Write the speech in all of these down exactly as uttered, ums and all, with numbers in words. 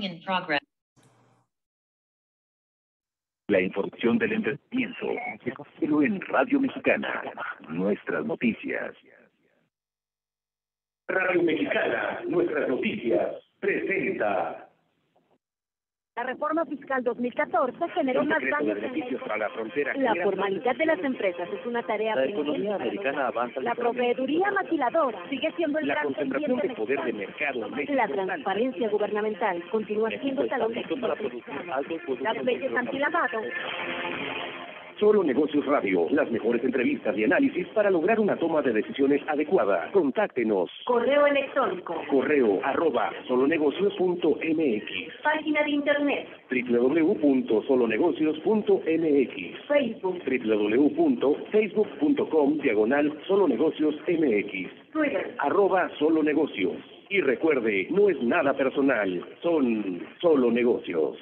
In progress. La información del entretenimiento, pero en Radio Mexicana, nuestras noticias. Radio Mexicana, nuestras noticias, presenta. La reforma fiscal dos mil catorce generó más daños en beneficios para la frontera. la formalidad de las empresas es una tarea La pendiente. economía americana avanza. La proveeduría maquiladora sigue siendo el La gran concentración pendiente de poder de mercado en México. La transparencia gubernamental continúa siendo talón de para producir altos productos. Las leyes antilavado. Solo Negocios Radio, las mejores entrevistas y análisis para lograr una toma de decisiones adecuada. Contáctenos. Correo electrónico. Correo arroba solonegocios punto m x. Página de internet. doble u doble u doble u punto solonegocios punto m x. Facebook. doble u doble u doble u punto facebook punto com diagonal solonegocios m x. Twitter. Arroba solonegocios. Y recuerde, no es nada personal, son solo negocios.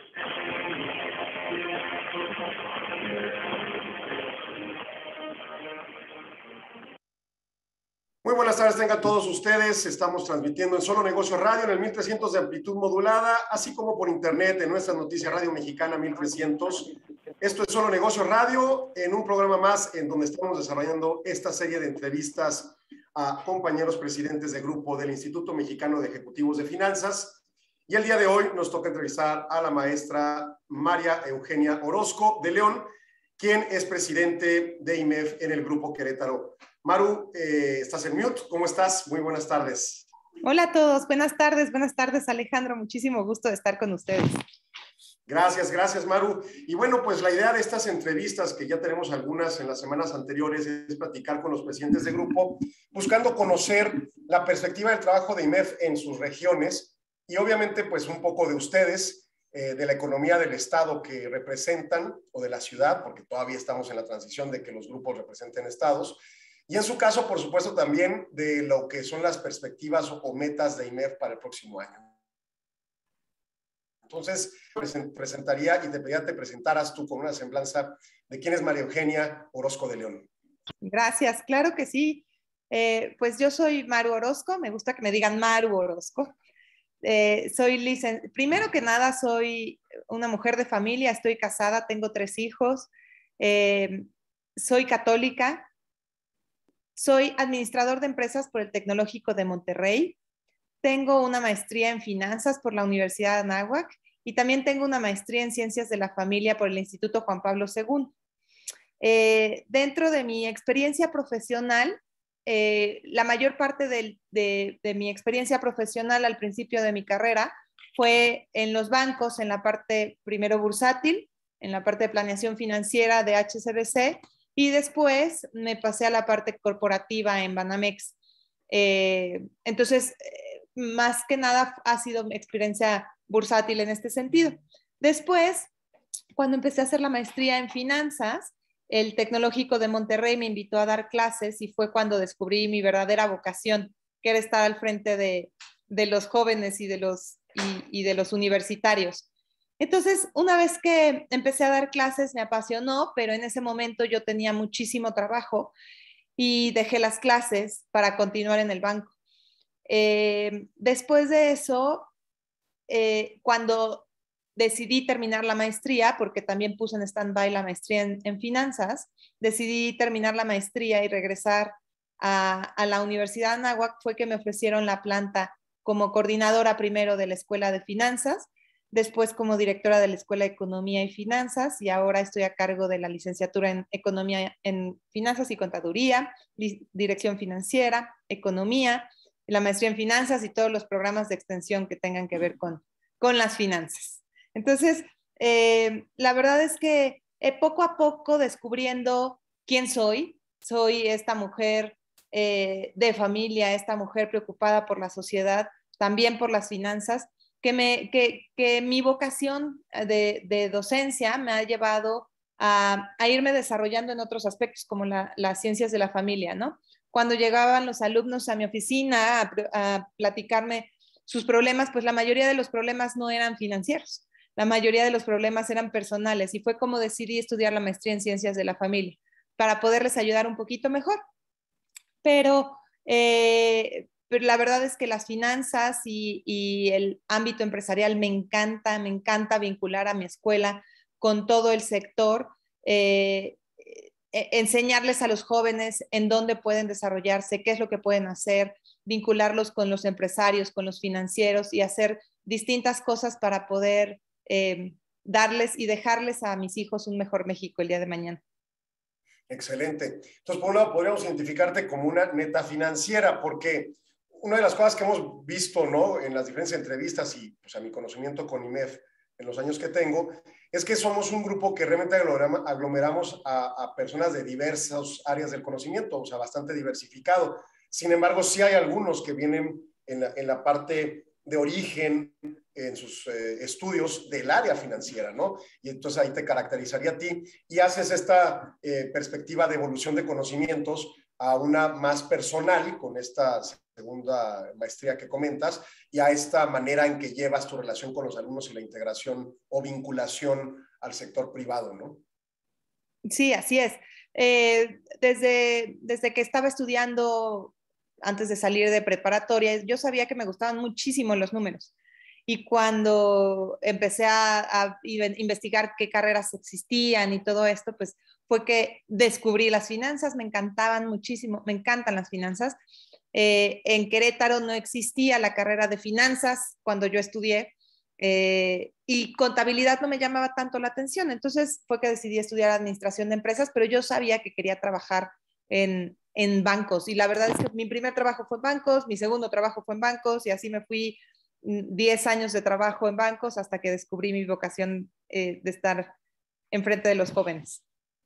Muy buenas tardes, tengan todos ustedes. Estamos transmitiendo en Solo Negocios Radio en el mil trescientos de amplitud modulada, así como por internet en nuestra noticia Radio Mexicana mil trescientos. Esto es Solo Negocios Radio, en un programa más en donde estamos desarrollando esta serie de entrevistas a compañeros presidentes de grupo del Instituto Mexicano de Ejecutivos de Finanzas. Y el día de hoy nos toca entrevistar a la maestra María Eugenia Orozco de León, quien es presidente de I M E F en el Grupo Querétaro. Maru, eh, estás en mute. ¿Cómo estás? Muy buenas tardes. Hola a todos. Buenas tardes. Buenas tardes, Alejandro. Muchísimo gusto de estar con ustedes. Gracias, gracias, Maru. Y bueno, pues la idea de estas entrevistas, que ya tenemos algunas en las semanas anteriores, es platicar con los presidentes de grupo, buscando conocer la perspectiva del trabajo de I M E F en sus regiones y obviamente pues un poco de ustedes, eh, de la economía del estado que representan o de la ciudad, porque todavía estamos en la transición de que los grupos representen estados. Y en su caso, por supuesto, también de lo que son las perspectivas o metas de I M E F para el próximo año. Entonces, presentaría y te pediría te presentaras tú con una semblanza de quién es María Eugenia Orozco de León. Gracias, claro que sí. Eh, pues yo soy Maru Orozco, me gusta que me digan Maru Orozco. Eh, soy licen... Primero que nada, soy una mujer de familia, estoy casada, tengo tres hijos, eh, soy católica. Soy administrador de empresas por el Tecnológico de Monterrey. Tengo una maestría en finanzas por la Universidad de Anáhuac y también tengo una maestría en ciencias de la familia por el Instituto Juan Pablo segundo. Eh, dentro de mi experiencia profesional, eh, la mayor parte de, de, de mi experiencia profesional al principio de mi carrera fue en los bancos, en la parte primero bursátil, en la parte de planeación financiera de H S B C, y después me pasé a la parte corporativa en Banamex. Eh, entonces, eh, más que nada ha sido mi experiencia bursátil en este sentido. Después, cuando empecé a hacer la maestría en finanzas, el Tecnológico de Monterrey me invitó a dar clases y fue cuando descubrí mi verdadera vocación, que era estar al frente de, de los jóvenes y de los, y, y de los universitarios. Entonces, una vez que empecé a dar clases me apasionó, pero en ese momento yo tenía muchísimo trabajo y dejé las clases para continuar en el banco. Eh, después de eso, eh, cuando decidí terminar la maestría, porque también puse en stand-by la maestría en, en finanzas, decidí terminar la maestría y regresar a, a la Universidad de Anáhuac, fue que me ofrecieron la planta como coordinadora primero de la Escuela de Finanzas, después como directora de la Escuela de Economía y Finanzas, y ahora estoy a cargo de la licenciatura en Economía en Finanzas y Contaduría, Dirección Financiera, Economía, la maestría en Finanzas y todos los programas de extensión que tengan que ver con, con las finanzas. Entonces, eh, la verdad es que eh, poco a poco descubriendo quién soy, soy esta mujer eh, de familia, esta mujer preocupada por la sociedad, también por las finanzas, Que, me, que, que mi vocación de, de docencia me ha llevado a, a irme desarrollando en otros aspectos, como la, las ciencias de la familia, ¿no? Cuando llegaban los alumnos a mi oficina a, a platicarme sus problemas, pues la mayoría de los problemas no eran financieros, la mayoría de los problemas eran personales, y fue como decidí estudiar la maestría en ciencias de la familia, para poderles ayudar un poquito mejor. Pero... Eh, pero la verdad es que las finanzas y, y el ámbito empresarial me encanta, me encanta vincular a mi escuela con todo el sector, eh, eh, enseñarles a los jóvenes en dónde pueden desarrollarse, qué es lo que pueden hacer, vincularlos con los empresarios, con los financieros y hacer distintas cosas para poder eh, darles y dejarles a mis hijos un mejor México el día de mañana. Excelente. Entonces, por un lado, podríamos identificarte como una neta financiera, porque una de las cosas que hemos visto, ¿no?, en las diferentes entrevistas y pues, a mi conocimiento con I M E F en los años que tengo, es que somos un grupo que realmente aglomeramos a, a personas de diversas áreas del conocimiento, o sea, bastante diversificado. Sin embargo, sí hay algunos que vienen en la, en la parte de origen, en sus eh, estudios del área financiera, ¿no? Y entonces ahí te caracterizaría a ti y haces esta eh, perspectiva de evolución de conocimientos a una más personal, con esta segunda maestría que comentas, y a esta manera en que llevas tu relación con los alumnos y la integración o vinculación al sector privado, ¿no? Sí, así es. Eh, desde, desde que estaba estudiando, antes de salir de preparatoria, yo sabía que me gustaban muchísimo los números. Y cuando empecé a, a investigar qué carreras existían y todo esto, pues fue que descubrí las finanzas, me encantaban muchísimo, me encantan las finanzas. Eh, en Querétaro no existía la carrera de finanzas cuando yo estudié, eh, y contabilidad no me llamaba tanto la atención. Entonces fue que decidí estudiar administración de empresas, pero yo sabía que quería trabajar en, en bancos. Y la verdad es que mi primer trabajo fue en bancos, mi segundo trabajo fue en bancos, y así me fui diez años de trabajo en bancos hasta que descubrí mi vocación eh, de estar enfrente de los jóvenes.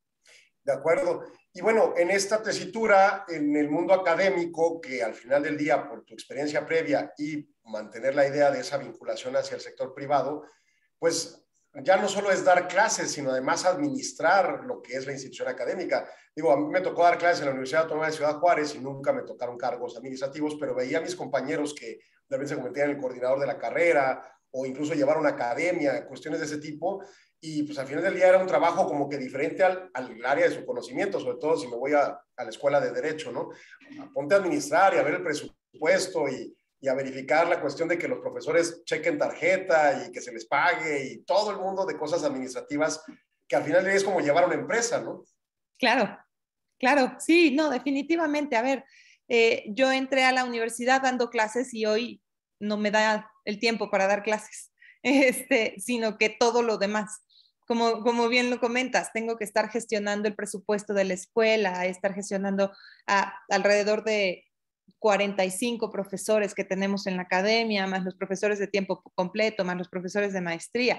De acuerdo. Y bueno, en esta tesitura, en el mundo académico, que al final del día, por tu experiencia previa y mantener la idea de esa vinculación hacia el sector privado, pues ya no solo es dar clases, sino además administrar lo que es la institución académica. Digo, a mí me tocó dar clases en la Universidad Autónoma de Ciudad Juárez y nunca me tocaron cargos administrativos, pero veía a mis compañeros que de repente se convertían en el coordinador de la carrera o incluso llevar una academia, cuestiones de ese tipo. Y pues al final del día era un trabajo como que diferente al, al área de su conocimiento, sobre todo si me voy a, a la escuela de Derecho, ¿no? Ponte a administrar y a ver el presupuesto y, y a verificar la cuestión de que los profesores chequen tarjeta y que se les pague y todo el mundo de cosas administrativas que al final es como llevar una empresa, ¿no? Claro, claro, sí, no, definitivamente. A ver, eh, yo entré a la universidad dando clases y hoy no me da el tiempo para dar clases, este, sino que todo lo demás. Como, como bien lo comentas, tengo que estar gestionando el presupuesto de la escuela, estar gestionando a, alrededor de cuarenta y cinco profesores que tenemos en la academia, más los profesores de tiempo completo, más los profesores de maestría.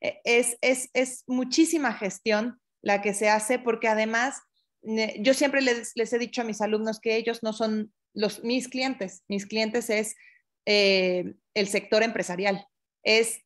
Es, es, es muchísima gestión la que se hace, porque además yo siempre les, les he dicho a mis alumnos que ellos no son los, mis clientes, mis clientes es eh, el sector empresarial, es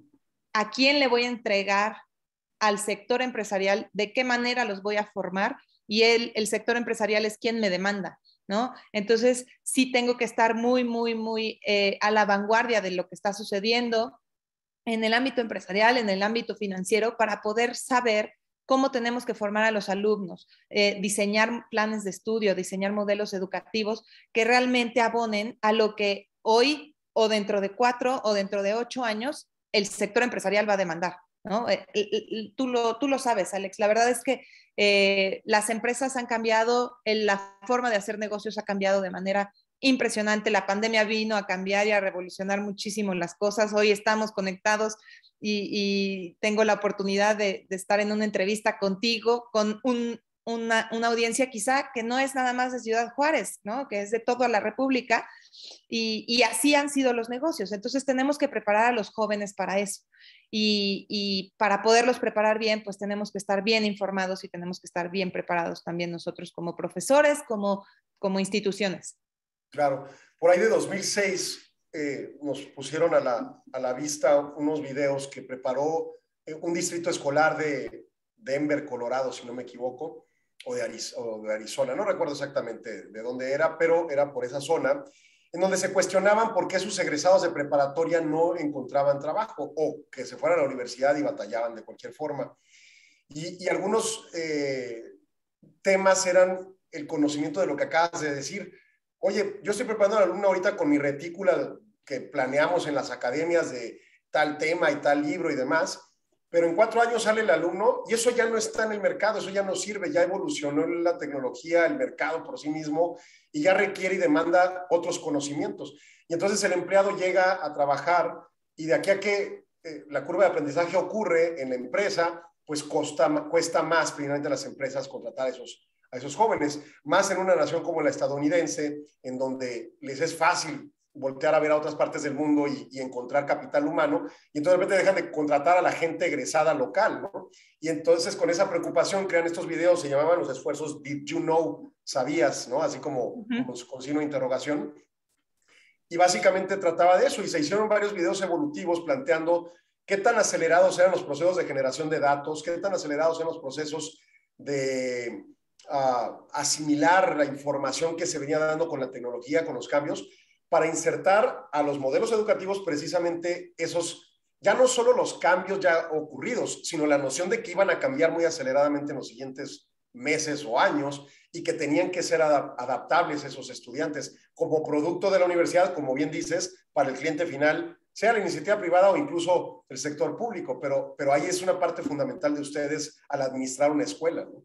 a quién le voy a entregar al sector empresarial, de qué manera los voy a formar, y el, el sector empresarial es quien me demanda, ¿no? Entonces, sí tengo que estar muy, muy, muy eh, a la vanguardia de lo que está sucediendo en el ámbito empresarial, en el ámbito financiero, para poder saber cómo tenemos que formar a los alumnos, eh, diseñar planes de estudio, diseñar modelos educativos que realmente abonen a lo que hoy o dentro de cuatro o dentro de ocho años el sector empresarial va a demandar, ¿no? Eh, eh, tú, lo, tú lo sabes, Alex. La verdad es que eh, las empresas han cambiado, la forma de hacer negocios ha cambiado de manera impresionante. La pandemia vino a cambiar y a revolucionar muchísimo las cosas. Hoy estamos conectados y, y tengo la oportunidad de, de estar en una entrevista contigo, con un, una, una audiencia quizá que no es nada más de Ciudad Juárez, ¿no? Que es de toda la República. Y, y así han sido los negocios. Entonces tenemos que preparar a los jóvenes para eso. Y, y para poderlos preparar bien, pues tenemos que estar bien informados y tenemos que estar bien preparados también nosotros como profesores, como, como instituciones. Claro. Por ahí de dos mil seis eh, nos pusieron a la, a la vista unos videos que preparó eh, un distrito escolar de Denver, Colorado, si no me equivoco, o de, Ariz o de Arizona. No recuerdo exactamente de dónde era, pero era por esa zona, en donde se cuestionaban por qué sus egresados de preparatoria no encontraban trabajo o que se fueran a la universidad y batallaban de cualquier forma. Y, y algunos eh, temas eran el conocimiento de lo que acabas de decir. oye, yo estoy preparando al alumno ahorita con mi retícula que planeamos en las academias de tal tema y tal libro y demás, pero en cuatro años sale el alumno y eso ya no está en el mercado, eso ya no sirve, ya evolucionó la tecnología, el mercado por sí mismo y ya requiere y demanda otros conocimientos. Y entonces el empleado llega a trabajar y de aquí a que eh, la curva de aprendizaje ocurre en la empresa, pues costa, cuesta más primeramente a las empresas contratar a esos, a esos jóvenes, más en una nación como la estadounidense, en donde les es fácil voltear a ver a otras partes del mundo y, y encontrar capital humano, y entonces de repente dejan de contratar a la gente egresada local, ¿no? Y entonces con esa preocupación crean estos videos, se llamaban los esfuerzos Did You Know, ¿sabías? ¿No? Así como, uh-huh. como con signo de interrogación. Y básicamente trataba de eso, y se hicieron varios videos evolutivos planteando qué tan acelerados eran los procesos de generación de datos, qué tan acelerados eran los procesos de uh, asimilar la información que se venía dando con la tecnología, con los cambios, para insertar a los modelos educativos precisamente esos, ya no solo los cambios ya ocurridos, sino la noción de que iban a cambiar muy aceleradamente en los siguientes meses o años y que tenían que ser adap- adaptables esos estudiantes como producto de la universidad, como bien dices, para el cliente final, sea la iniciativa privada o incluso el sector público, pero, pero ahí es una parte fundamental de ustedes al administrar una escuela, ¿no?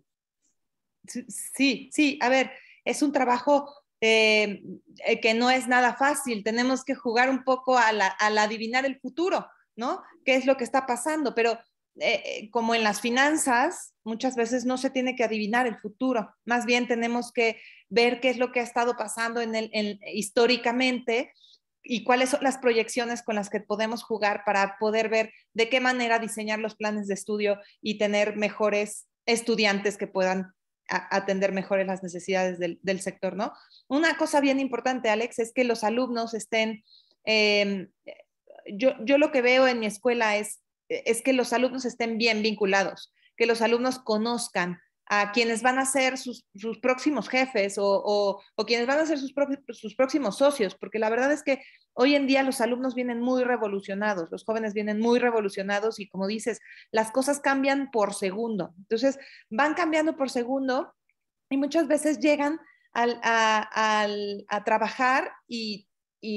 Sí, sí, a ver, es un trabajo eh, que no es nada fácil, tenemos que jugar un poco al, al adivinar el futuro, ¿no? ¿Qué es lo que está pasando? Pero eh, como en las finanzas, muchas veces no se tiene que adivinar el futuro, más bien tenemos que ver qué es lo que ha estado pasando en el, en, históricamente y cuáles son las proyecciones con las que podemos jugar para poder ver de qué manera diseñar los planes de estudio y tener mejores estudiantes que puedan a atender mejores las necesidades del, del sector, ¿no? Una cosa bien importante, Alex, es que los alumnos estén, eh, yo, yo lo que veo en mi escuela es, es que los alumnos estén bien vinculados, que los alumnos conozcan a quienes van a ser sus, sus próximos jefes o, o, o quienes van a ser sus, sus próximos socios, porque la verdad es que hoy en día los alumnos vienen muy revolucionados, los jóvenes vienen muy revolucionados y como dices, las cosas cambian por segundo. Entonces, van cambiando por segundo y muchas veces llegan al, a, al, a trabajar y,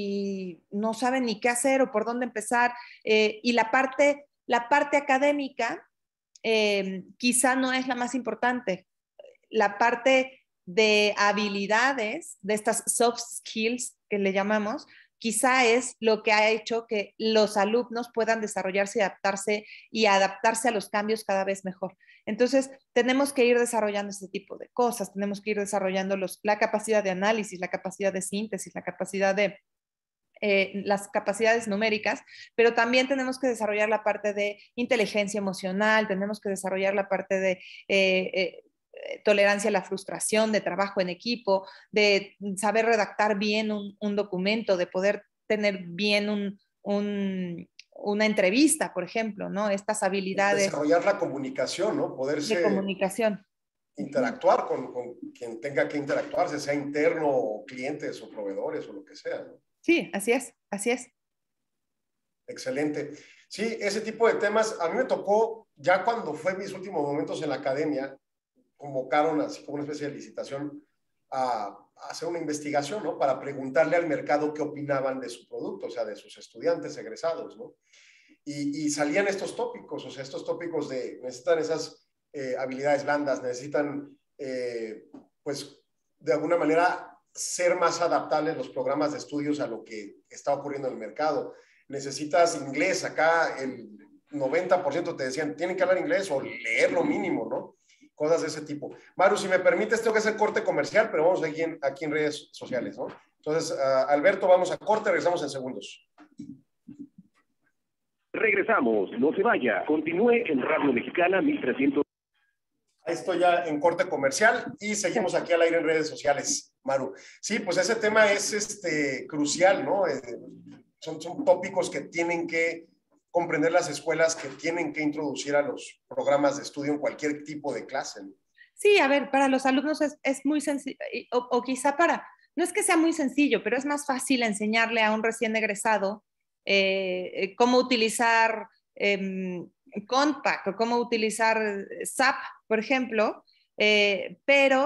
y no saben ni qué hacer o por dónde empezar. Eh, y la parte, la parte académica eh, quizá no es la más importante. La parte de habilidades, de estas soft skills que le llamamos, quizá es lo que ha hecho que los alumnos puedan desarrollarse y adaptarse y adaptarse a los cambios cada vez mejor. Entonces, tenemos que ir desarrollando este tipo de cosas, tenemos que ir desarrollando los, la capacidad de análisis, la capacidad de síntesis, la capacidad de Eh, las capacidades numéricas, pero también tenemos que desarrollar la parte de inteligencia emocional, tenemos que desarrollar la parte de eh, eh, tolerancia a la frustración, de trabajo en equipo, de saber redactar bien un, un documento, de poder tener bien un, un, una entrevista, por ejemplo, ¿no? Estas habilidades. Desarrollar la comunicación, ¿no? Poderse de comunicación. Interactuar con, con quien tenga que interactuarse, sea interno o clientes o proveedores o lo que sea, ¿no? Sí, así es, así es. Excelente. Sí, ese tipo de temas, a mí me tocó, ya cuando fue mis últimos momentos en la academia, convocaron así como una especie de licitación a, a hacer una investigación, ¿no? Para preguntarle al mercado qué opinaban de su producto, o sea, de sus estudiantes egresados, ¿no? Y, y salían estos tópicos, o sea, estos tópicos de, necesitan esas eh, habilidades blandas, necesitan, eh, pues, de alguna manera, ser más adaptables los programas de estudios a lo que está ocurriendo en el mercado. Necesitas inglés, acá el noventa por ciento te decían, tienen que hablar inglés o leer lo mínimo, ¿no? Cosas de ese tipo. Maru, si me permites, tengo que hacer corte comercial, pero vamos aquí en, aquí en redes sociales, ¿no? Entonces, uh, Alberto, vamos a corte, regresamos en segundos. Regresamos, no se vaya, continúe en Radio Mexicana mil trescientos. Ahí estoy ya en corte comercial y seguimos aquí al aire en redes sociales, Maru. Sí, pues ese tema es este, crucial, ¿no? Eh, son, son tópicos que tienen que comprender las escuelas, que tienen que introducir a los programas de estudio en cualquier tipo de clase, ¿no? Sí, a ver, para los alumnos es, es muy sencillo, o, o quizá para, no es que sea muy sencillo, pero es más fácil enseñarle a un recién egresado eh, cómo utilizar eh, Compact o cómo utilizar S A P, por ejemplo, eh, pero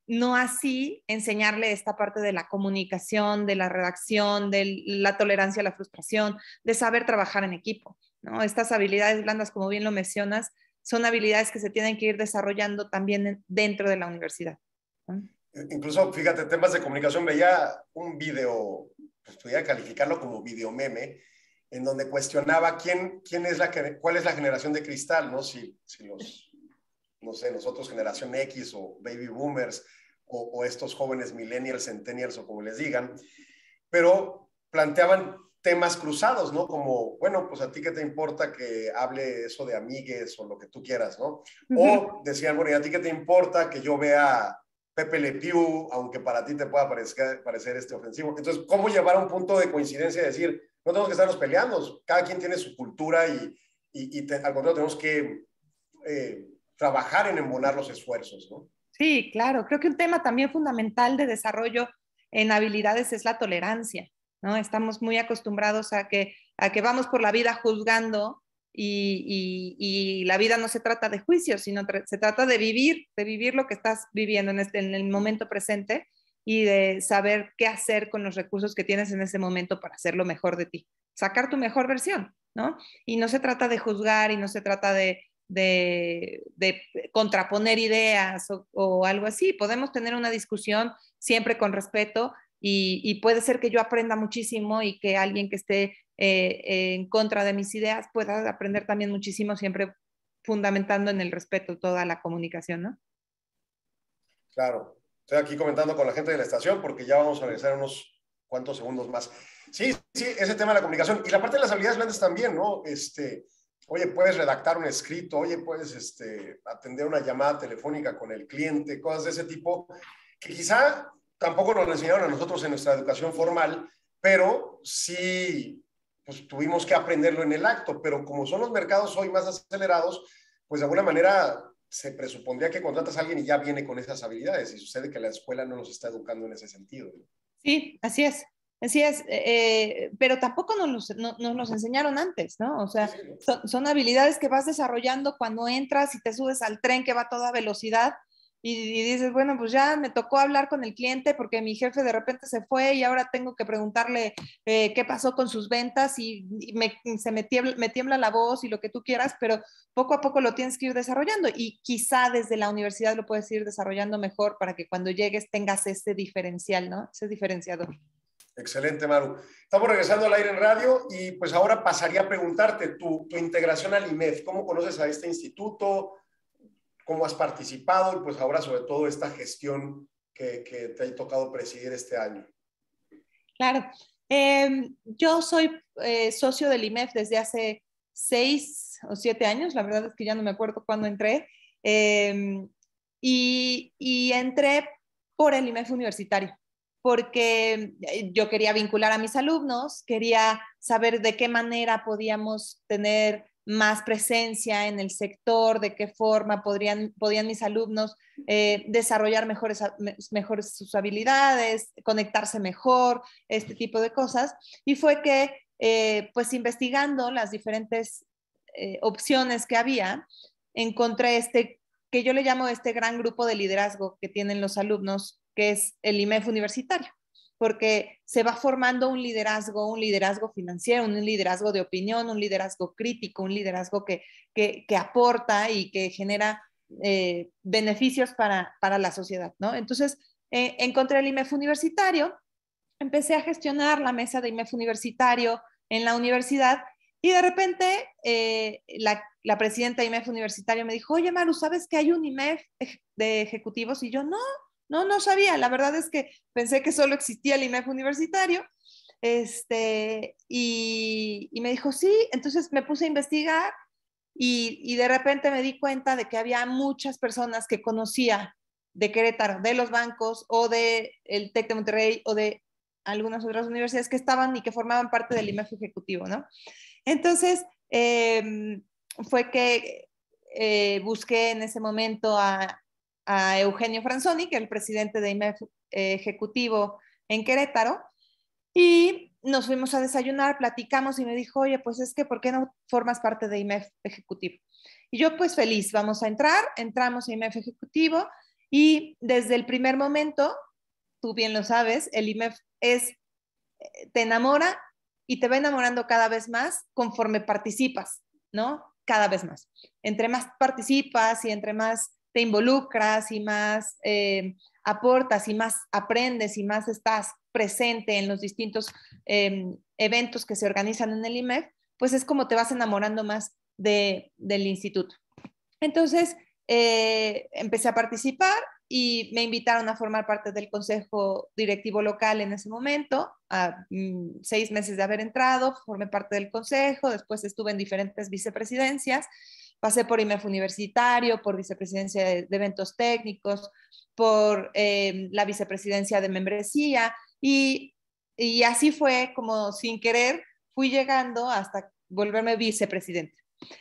no así enseñarle esta parte de la comunicación, de la redacción, de la tolerancia a la frustración, de saber trabajar en equipo, ¿no? Estas habilidades blandas, como bien lo mencionas, son habilidades que se tienen que ir desarrollando también dentro de la universidad, ¿no? Incluso, fíjate, temas de comunicación, veía un video, pues podría calificarlo como video meme, en donde cuestionaba quién, quién es la, cuál es la generación de cristal, ¿no? Si, si los, no sé, nosotros generación X o baby boomers o, o estos jóvenes millennials, centennials o como les digan, pero planteaban temas cruzados, ¿no? Como, bueno, pues a ti qué te importa que hable eso de amigues o lo que tú quieras, ¿no? Uh-huh. O decían, bueno, ¿y a ti qué te importa que yo vea Pepe Le Pew, aunque para ti te pueda parecer, parecer este ofensivo? Entonces, ¿cómo llevar a un punto de coincidencia y decir, no tenemos que estarnos peleando, cada quien tiene su cultura y, y, y te, al contrario tenemos que eh, trabajar en embonar los esfuerzos, ¿no? Sí, claro. Creo que un tema también fundamental de desarrollo en habilidades es la tolerancia, ¿no? Estamos muy acostumbrados a que, a que vamos por la vida juzgando y, y, y la vida no se trata de juicios, sino tra se trata de vivir, de vivir lo que estás viviendo en, este, en el momento presente y de saber qué hacer con los recursos que tienes en ese momento para hacer lo mejor de ti, sacar tu mejor versión, ¿no? Y no se trata de juzgar y no se trata de, de, de contraponer ideas o, o algo así. Podemos tener una discusión siempre con respeto y, y puede ser que yo aprenda muchísimo y que alguien que esté eh, en contra de mis ideas pueda aprender también muchísimo, siempre fundamentando en el respeto toda la comunicación, ¿no? Claro. Estoy aquí comentando con la gente de la estación porque ya vamos a regresar unos cuantos segundos más. Sí, sí, ese tema de la comunicación. Y la parte de las habilidades blandas también, ¿no? Este, oye, puedes redactar un escrito, oye, puedes este, atender una llamada telefónica con el cliente, cosas de ese tipo, que quizá tampoco nos lo enseñaron a nosotros en nuestra educación formal, pero sí pues, tuvimos que aprenderlo en el acto. Pero como son los mercados hoy más acelerados, pues de alguna manera se presupondría que contratas a alguien y ya viene con esas habilidades, y sucede que la escuela no nos está educando en ese sentido. Sí, así es, así es, eh, pero tampoco nos los, no, nos los enseñaron antes, ¿no? O sea, sí, sí, ¿no? Son, son habilidades que vas desarrollando cuando entras y te subes al tren que va a toda velocidad y, y dices, bueno, pues ya me tocó hablar con el cliente porque mi jefe de repente se fue y ahora tengo que preguntarle eh, qué pasó con sus ventas y, y me, se me tiembla, me tiembla la voz y lo que tú quieras, pero poco a poco lo tienes que ir desarrollando y quizá desde la universidad lo puedes ir desarrollando mejor para que cuando llegues tengas ese diferencial, ¿no? Ese diferenciador. Excelente, Maru. Estamos regresando al aire en radio y pues ahora pasaría a preguntarte tu, tu integración al I M E F. ¿Cómo conoces a este instituto? ¿Cómo has participado? Y pues ahora sobre todo esta gestión que, que te ha tocado presidir este año. Claro. Eh, yo soy eh, socio del I M E F desde hace seis o siete años. La verdad es que ya no me acuerdo cuándo entré. Eh, y, y entré por el I M E F universitario, porque yo quería vincular a mis alumnos, quería saber de qué manera podíamos tener más presencia en el sector, de qué forma podrían, podían mis alumnos eh, desarrollar mejores, mejores sus habilidades, conectarse mejor, este tipo de cosas. Y fue que, eh, pues investigando las diferentes eh, opciones que había, encontré este, que yo le llamo este gran grupo de liderazgo que tienen los alumnos, que es el I M E F universitario, porque se va formando un liderazgo, un liderazgo financiero, un liderazgo de opinión, un liderazgo crítico, un liderazgo que, que, que aporta y que genera eh, beneficios para, para la sociedad, ¿no? Entonces, eh, encontré el I M E F universitario, empecé a gestionar la mesa de I M E F universitario en la universidad y de repente eh, la, la presidenta de I M E F universitario me dijo, oye, Maru, ¿sabes que hay un I M E F de ejecutivos? Y yo, no, No, no sabía. La verdad es que pensé que solo existía el I M E F universitario. Este, y, y me dijo, sí. Entonces me puse a investigar y, y de repente me di cuenta de que había muchas personas que conocía de Querétaro, de los bancos o del TEC de Monterrey o de algunas otras universidades que estaban y que formaban parte del I M E F ejecutivo, ¿no? Entonces, eh, fue que eh, busqué en ese momento a a Eugenio Franzoni, que es el presidente de I M E F eh, ejecutivo en Querétaro, y nos fuimos a desayunar, platicamos y me dijo, oye, pues es que, ¿por qué no formas parte de I M E F ejecutivo? Y yo, pues feliz, vamos a entrar, entramos a I M E F ejecutivo Y desde el primer momento, tú bien lo sabes, el I M E F es, te enamora y te va enamorando cada vez más conforme participas, ¿no? Cada vez más. Entre más participas y entre más te involucras y más eh, aportas y más aprendes y más estás presente en los distintos eh, eventos que se organizan en el I M E F, pues es como te vas enamorando más de, del instituto. Entonces, eh, empecé a participar y me invitaron a formar parte del consejo directivo local en ese momento, a mm, seis meses de haber entrado, formé parte del consejo, después estuve en diferentes vicepresidencias, pasé por I M E F universitario, por vicepresidencia de, de eventos técnicos, por eh, la vicepresidencia de membresía, y, y así fue como sin querer fui llegando hasta volverme vicepresidente.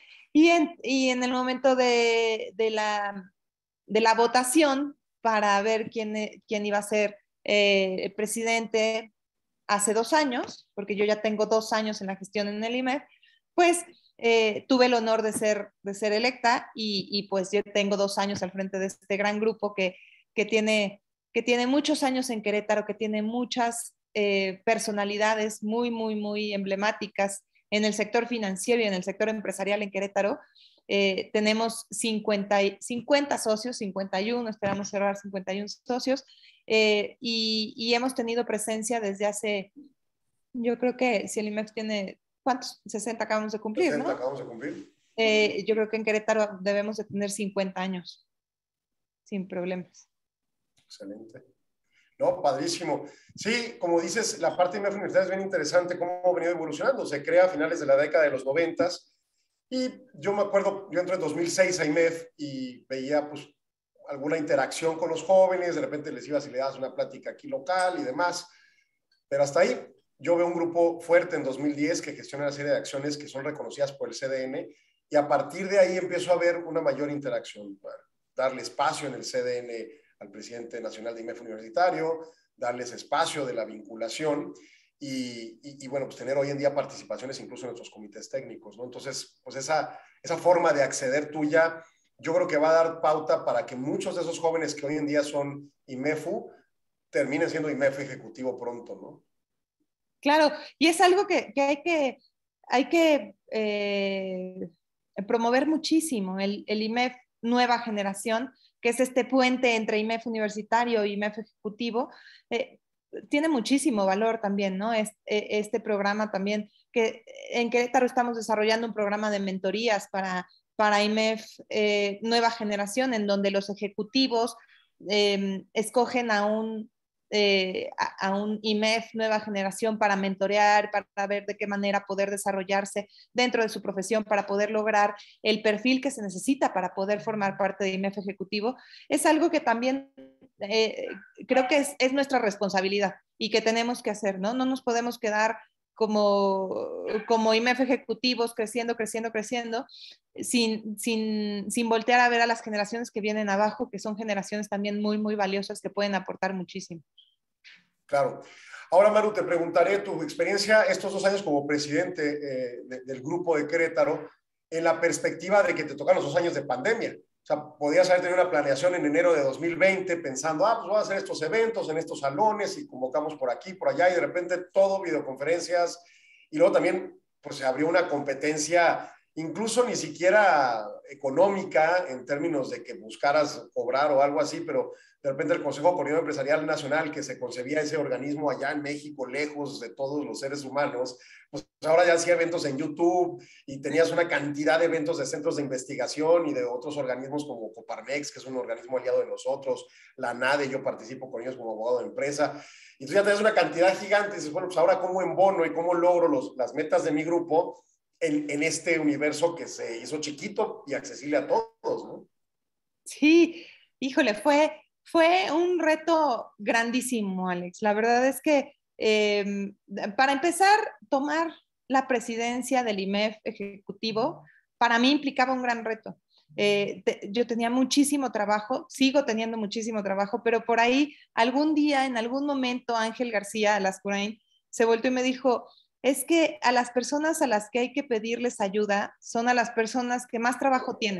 Y en, y en el momento de, de, la, de la votación para ver quién, quién iba a ser eh, el presidente hace dos años, porque yo ya tengo dos años en la gestión en el I M E F, pues eh, tuve el honor de ser, de ser electa y, y pues yo tengo dos años al frente de este gran grupo que, que, tiene, que tiene muchos años en Querétaro, que tiene muchas eh, personalidades muy, muy, muy emblemáticas en el sector financiero y en el sector empresarial en Querétaro. Eh, tenemos cincuenta, cincuenta socios, cincuenta y uno, esperamos cerrar cincuenta y uno socios, eh, y, y hemos tenido presencia desde hace, yo creo que si el I M E F tiene, ¿cuántos? sesenta acabamos de cumplir, sesenta ¿no? acabamos de cumplir. Eh, yo creo que en Querétaro debemos de tener cincuenta años, sin problemas. Excelente. No, padrísimo. Sí, como dices, la parte de I M E F Universitaria es bien interesante cómo ha venido evolucionando. Se crea a finales de la década de los noventas y yo me acuerdo, yo entré en dos mil seis a I M E F y veía pues alguna interacción con los jóvenes, de repente les ibas y le das una plática aquí local y demás, pero hasta ahí yo veo un grupo fuerte en dos mil diez que gestiona una serie de acciones que son reconocidas por el C D N y a partir de ahí empiezo a ver una mayor interacción, para darle espacio en el C D N al presidente nacional de I M E F Universitario, darles espacio de la vinculación y, y, y bueno, pues tener hoy en día participaciones incluso en nuestros comités técnicos, ¿no? Entonces, pues esa, esa forma de acceder tuya, yo creo que va a dar pauta para que muchos de esos jóvenes que hoy en día son I M E F U terminen siendo I M E F ejecutivo pronto, ¿no? Claro, y es algo que, que hay que, hay que eh, promover muchísimo, el, el I M E F Nueva Generación, que es este puente entre I M E F universitario y I M E F ejecutivo, eh, tiene muchísimo valor también, ¿no? Es, eh, este programa también, que en Querétaro estamos desarrollando un programa de mentorías para, para I M E F eh, Nueva Generación, en donde los ejecutivos eh, escogen a un Eh, a, a un I M E F Nueva Generación para mentorear, para ver de qué manera poder desarrollarse dentro de su profesión, para poder lograr el perfil que se necesita para poder formar parte de I M E F Ejecutivo, es algo que también eh, creo que es, es nuestra responsabilidad y que tenemos que hacer, ¿no? No nos podemos quedar como, como I M E F ejecutivos creciendo, creciendo, creciendo, sin, sin, sin voltear a ver a las generaciones que vienen abajo, que son generaciones también muy, muy valiosas que pueden aportar muchísimo. Claro. Ahora, Maru, te preguntaré tu experiencia estos dos años como presidente eh, de, del grupo de Querétaro en la perspectiva de que te tocan los dos años de pandemia. O sea, podías haber tenido una planeación en enero de dos mil veinte pensando, ah, pues voy a hacer estos eventos en estos salones y convocamos por aquí, por allá, y de repente todo videoconferencias. Y luego también, pues se abrió una competencia, incluso ni siquiera económica, en términos de que buscaras cobrar o algo así, pero de repente el Consejo Coordinador Empresarial Nacional, que se concebía ese organismo allá en México, lejos de todos los seres humanos, pues ahora ya hacía eventos en YouTube y tenías una cantidad de eventos de centros de investigación y de otros organismos como Coparmex, que es un organismo aliado de nosotros, la NADE, yo participo con ellos como abogado de empresa, y tú ya tienes una cantidad gigante y dices, bueno, pues ahora cómo embono y cómo logro los, las metas de mi grupo en, en este universo que se hizo chiquito y accesible a todos, ¿no? Sí, híjole, fue... Fue un reto grandísimo, Alex. La verdad es que eh, para empezar, tomar la presidencia del I M E F ejecutivo, para mí implicaba un gran reto. Eh, te, yo tenía muchísimo trabajo, sigo teniendo muchísimo trabajo, pero por ahí algún día, en algún momento, Ángel García Lascurain se volvió y me dijo, es que a las personas a las que hay que pedirles ayuda son a las personas que más trabajo tienen.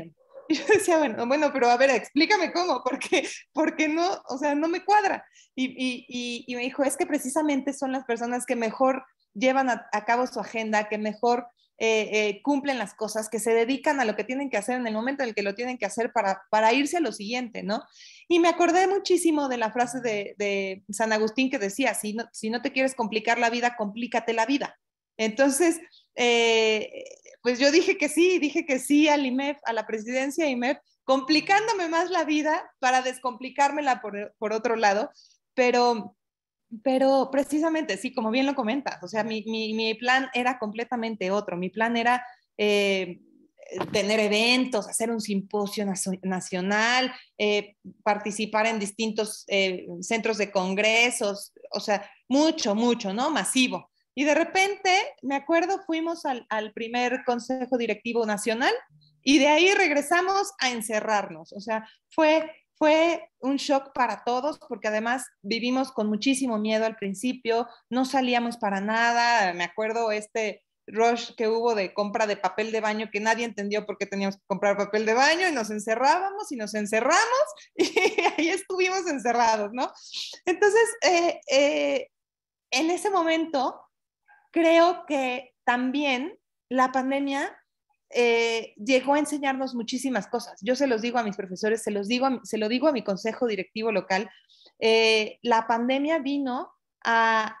Y yo decía, bueno, bueno, pero a ver, explícame cómo, porque, porque no, o sea, no me cuadra. Y, y, y, y me dijo, es que precisamente son las personas que mejor llevan a, a cabo su agenda, que mejor eh, eh, cumplen las cosas, que se dedican a lo que tienen que hacer en el momento en el que lo tienen que hacer para, para irse a lo siguiente, ¿no? Y me acordé muchísimo de la frase de, de San Agustín que decía, si no, si no te quieres complicar la vida, complícate la vida. Entonces, eh, pues yo dije que sí, dije que sí al I M E F, a la presidencia I M E F, complicándome más la vida para descomplicármela por, por otro lado, pero, pero precisamente, sí, como bien lo comentas, o sea, mi, mi, mi plan era completamente otro, mi plan era eh, tener eventos, hacer un simposio nacional, eh, participar en distintos eh, centros de congresos, o sea, mucho, mucho, ¿no? Masivo. Y de repente, me acuerdo, fuimos al, al primer Consejo Directivo Nacional y de ahí regresamos a encerrarnos. O sea, fue, fue un shock para todos porque además vivimos con muchísimo miedo al principio, no salíamos para nada. Me acuerdo este rush que hubo de compra de papel de baño que nadie entendió por qué teníamos que comprar papel de baño y nos encerrábamos y nos encerramos y ahí estuvimos encerrados, ¿no? Entonces, eh, eh, en ese momento creo que también la pandemia eh, llegó a enseñarnos muchísimas cosas. Yo se los digo a mis profesores, se, los digo a, se lo digo a mi consejo directivo local. Eh, la pandemia vino a,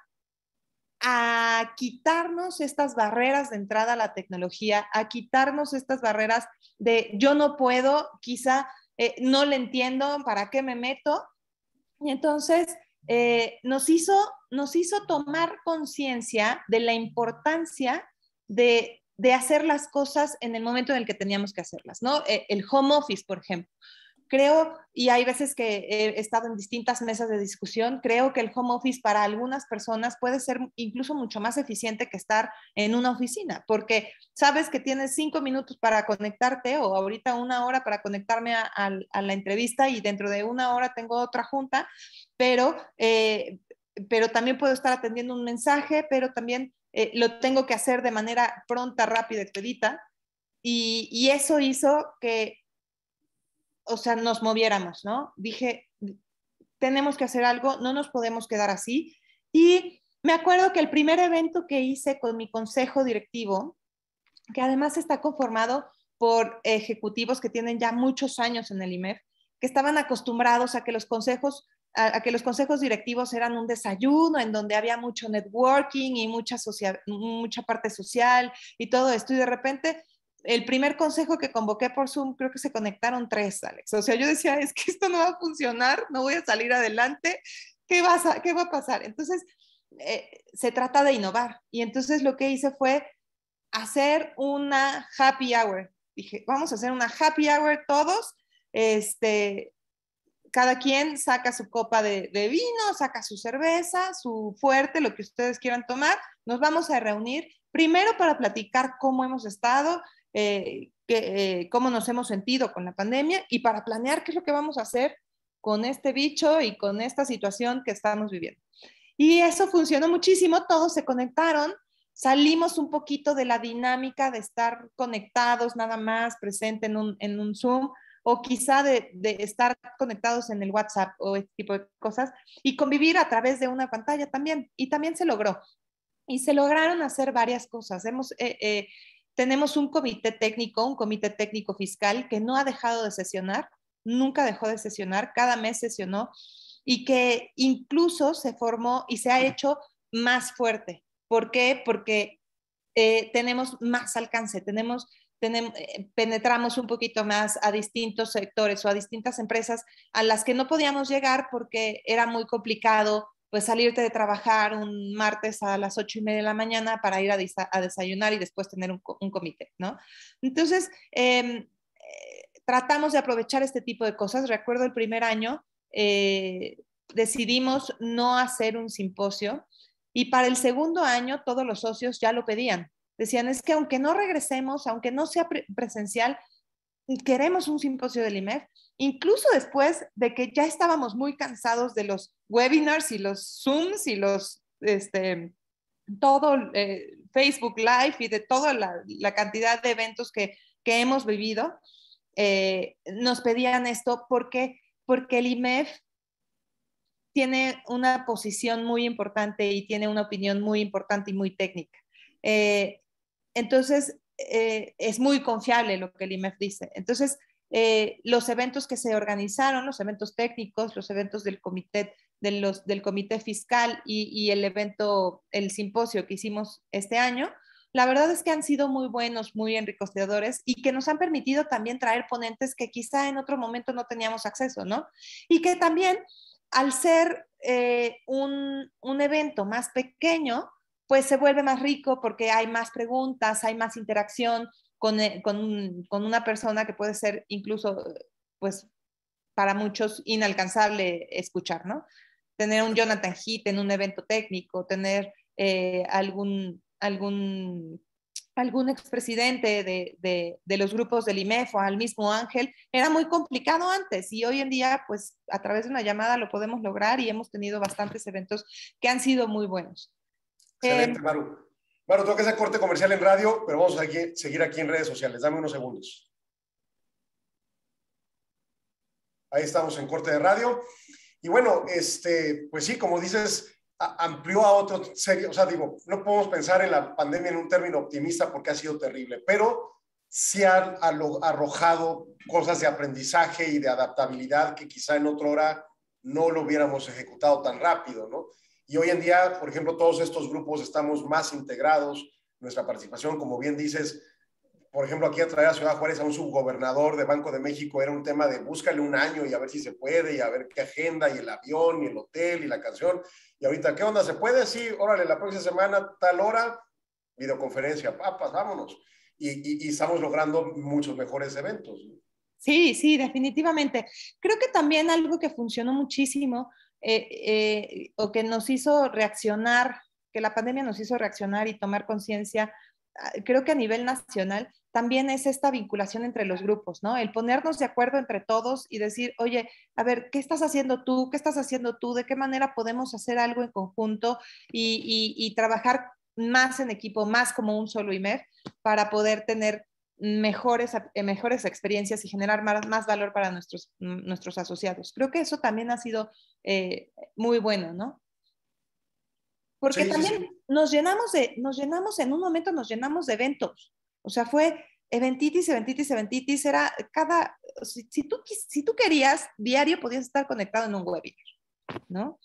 a quitarnos estas barreras de entrada a la tecnología, a quitarnos estas barreras de yo no puedo, quizá eh, no le entiendo, ¿para qué me meto? Y entonces eh, nos, hizo, nos hizo tomar conciencia de la importancia de, de hacer las cosas en el momento en el que teníamos que hacerlas, ¿no? Eh, el home office, por ejemplo. Creo, y hay veces que he estado en distintas mesas de discusión, creo que el home office para algunas personas puede ser incluso mucho más eficiente que estar en una oficina, porque sabes que tienes cinco minutos para conectarte o ahorita una hora para conectarme a, a, a la entrevista y dentro de una hora tengo otra junta, pero, eh, pero también puedo estar atendiendo un mensaje, pero también eh, lo tengo que hacer de manera pronta, rápida, expedita, y, y eso hizo que o sea, nos moviéramos, ¿no? Dije, tenemos que hacer algo, no nos podemos quedar así. Y me acuerdo que el primer evento que hice con mi consejo directivo, que además está conformado por ejecutivos que tienen ya muchos años en el I M E F, que estaban acostumbrados a que los consejos, a, a que los consejos directivos eran un desayuno en donde había mucho networking y mucha, social, mucha parte social y todo esto. Y de repente el primer consejo que convoqué por Zoom, creo que se conectaron tres, Alex. O sea, yo decía, es que esto no va a funcionar, no voy a salir adelante, ¿qué va a, qué va a pasar? Entonces, eh, se trata de innovar. Y entonces lo que hice fue hacer una happy hour. Dije, vamos a hacer una happy hour todos, este, cada quien saca su copa de, de vino, saca su cerveza, su fuerte, lo que ustedes quieran tomar. Nos vamos a reunir primero para platicar cómo hemos estado, eh, que, eh, cómo nos hemos sentido con la pandemia y para planear qué es lo que vamos a hacer con este bicho y con esta situación que estamos viviendo. Y eso funcionó muchísimo, todos se conectaron, salimos un poquito de la dinámica de estar conectados nada más, presente en un, en un Zoom, o quizá de, de estar conectados en el WhatsApp o este tipo de cosas, y convivir a través de una pantalla también, y también se logró. Y se lograron hacer varias cosas. Hemos, eh, eh, tenemos un comité técnico, un comité técnico fiscal que no ha dejado de sesionar, nunca dejó de sesionar, cada mes sesionó, y que incluso se formó y se ha hecho más fuerte. ¿Por qué? Porque eh, tenemos más alcance, tenemos, tenemos, eh, penetramos un poquito más a distintos sectores o a distintas empresas a las que no podíamos llegar porque era muy complicado pues salirte de trabajar un martes a las ocho y media de la mañana para ir a, a desayunar y después tener un, un comité, ¿no? Entonces, eh, eh, tratamos de aprovechar este tipo de cosas. Recuerdo el primer año, eh, decidimos no hacer un simposio y para el segundo año todos los socios ya lo pedían. Decían, es que aunque no regresemos, aunque no sea pre presencial, queremos un simposio del I M E F, incluso después de que ya estábamos muy cansados de los webinars y los Zooms y los, este, todo eh, Facebook Live y de toda la, la cantidad de eventos que, que hemos vivido. eh, nos pedían esto porque, porque el I M E F tiene una posición muy importante y tiene una opinión muy importante y muy técnica. Eh, entonces, eh, es muy confiable lo que el I M E F dice. Entonces, eh, los eventos que se organizaron, los eventos técnicos, los eventos del comité, de los, del comité fiscal y, y el evento, el simposio que hicimos este año, la verdad es que han sido muy buenos, muy enriquecedores y que nos han permitido también traer ponentes que quizá en otro momento no teníamos acceso, ¿no? Y que también, al ser eh, un, un evento más pequeño, pues se vuelve más rico porque hay más preguntas, hay más interacción con, con, con una persona que puede ser incluso, pues, para muchos inalcanzable escuchar, ¿no? Tener un Jonathan Heath en un evento técnico, tener eh, algún, algún, algún expresidente de, de, de los grupos del I M E F o al mismo Ángel, era muy complicado antes y hoy en día, pues, a través de una llamada lo podemos lograr y hemos tenido bastantes eventos que han sido muy buenos. Excelente, Eh, Maru. Maru, tengo que hacer corte comercial en radio, pero vamos a aquí, seguir aquí en redes sociales. Dame unos segundos. Ahí estamos en corte de radio. Y bueno, este, pues sí, como dices, a, amplió a otro serio. O sea, digo, no podemos pensar en la pandemia en un término optimista porque ha sido terrible, pero sí ha, ha arrojado cosas de aprendizaje y de adaptabilidad que quizá en otra hora no lo hubiéramos ejecutado tan rápido, ¿no? Y hoy en día, por ejemplo, todos estos grupos estamos más integrados, nuestra participación, como bien dices, por ejemplo, aquí a traer a Ciudad Juárez a un subgobernador de Banco de México era un tema de búscale un año y a ver si se puede y a ver qué agenda y el avión y el hotel y la canción. Y ahorita, ¿qué onda? ¿Se puede? Sí, órale, la próxima semana, tal hora, videoconferencia, papas, vámonos. Y, y, y estamos logrando muchos mejores eventos, ¿no? Sí, sí, definitivamente. Creo que también algo que funcionó muchísimo eh, eh, o que nos hizo reaccionar, que la pandemia nos hizo reaccionar y tomar conciencia, creo que a nivel nacional, también es esta vinculación entre los grupos, ¿no? El ponernos de acuerdo entre todos y decir, oye, a ver, ¿qué estás haciendo tú? ¿Qué estás haciendo tú? ¿De qué manera podemos hacer algo en conjunto y, y, y trabajar más en equipo, más como un solo I M E F para poder tener mejores, mejores experiencias y generar más, más valor para nuestros, nuestros asociados? Creo que eso también ha sido eh, muy bueno, ¿no? Porque Sí, sí, también sí. nos llenamos de, nos llenamos, en un momento nos llenamos de eventos. O sea, fue eventitis, eventitis, eventitis, era cada, si, si, tú, si tú querías, diario podías estar conectado en un webinar, ¿no?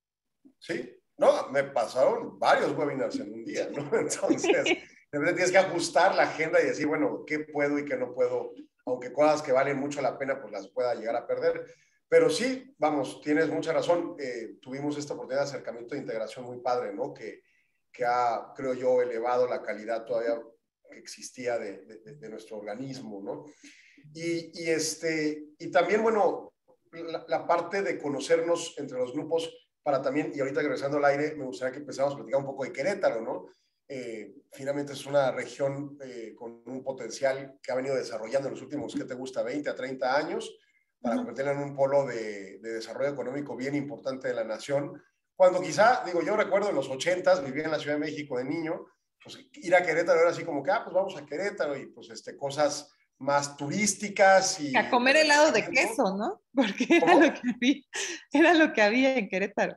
Sí, no, me pasaron varios webinars en un día, ¿no? Entonces, de repente tienes que ajustar la agenda y decir, bueno, ¿qué puedo y qué no puedo? Aunque cosas que valen mucho la pena, pues las pueda llegar a perder. Pero sí, vamos, tienes mucha razón. Eh, tuvimos esta oportunidad de acercamiento de integración muy padre, ¿no? Que, que ha, creo yo, elevado la calidad todavía que existía de, de, de nuestro organismo, ¿no? Y, y, este, y también, bueno, la, la parte de conocernos entre los grupos para también, y ahorita regresando al aire, me gustaría que empezáramos a platicar un poco de Querétaro, ¿no? Eh, finalmente es una región eh, con un potencial que ha venido desarrollando en los últimos, ¿qué te gusta?, veinte a treinta años, para convertirla en un polo de, de desarrollo económico bien importante de la nación. Cuando quizá, digo, yo recuerdo en los ochentas, vivía en la Ciudad de México de niño, pues ir a Querétaro era así como que, ah, pues vamos a Querétaro y pues este, cosas más turísticas y... A comer helado de queso, ¿no? Porque era ¿Cómo? lo que había, era lo que había en Querétaro.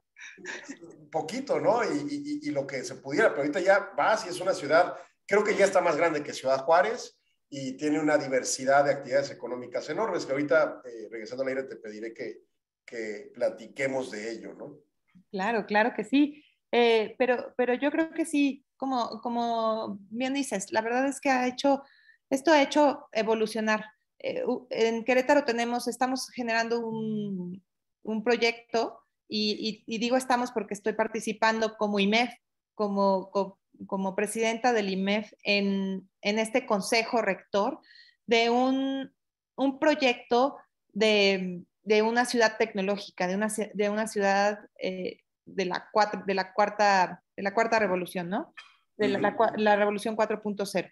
Poquito, ¿no? Y, y, y lo que se pudiera, pero ahorita ya vas y es una ciudad, creo que ya está más grande que Ciudad Juárez y tiene una diversidad de actividades económicas enormes, que ahorita, eh, regresando al aire, te pediré que, que platiquemos de ello, ¿no? Claro, claro que sí. Eh, pero, pero yo creo que sí, como, como bien dices, la verdad es que ha hecho, esto ha hecho evolucionar. Eh, en Querétaro tenemos, estamos generando un, un proyecto y, y, y, digo estamos porque estoy participando como I M E F, como, como, como presidenta del I M E F en, en este consejo rector de un, un proyecto de, de una ciudad tecnológica, de una, de una ciudad eh, de, la cuatro, de, la cuarta, de la cuarta revolución, ¿no? De la, la, la revolución cuatro punto cero.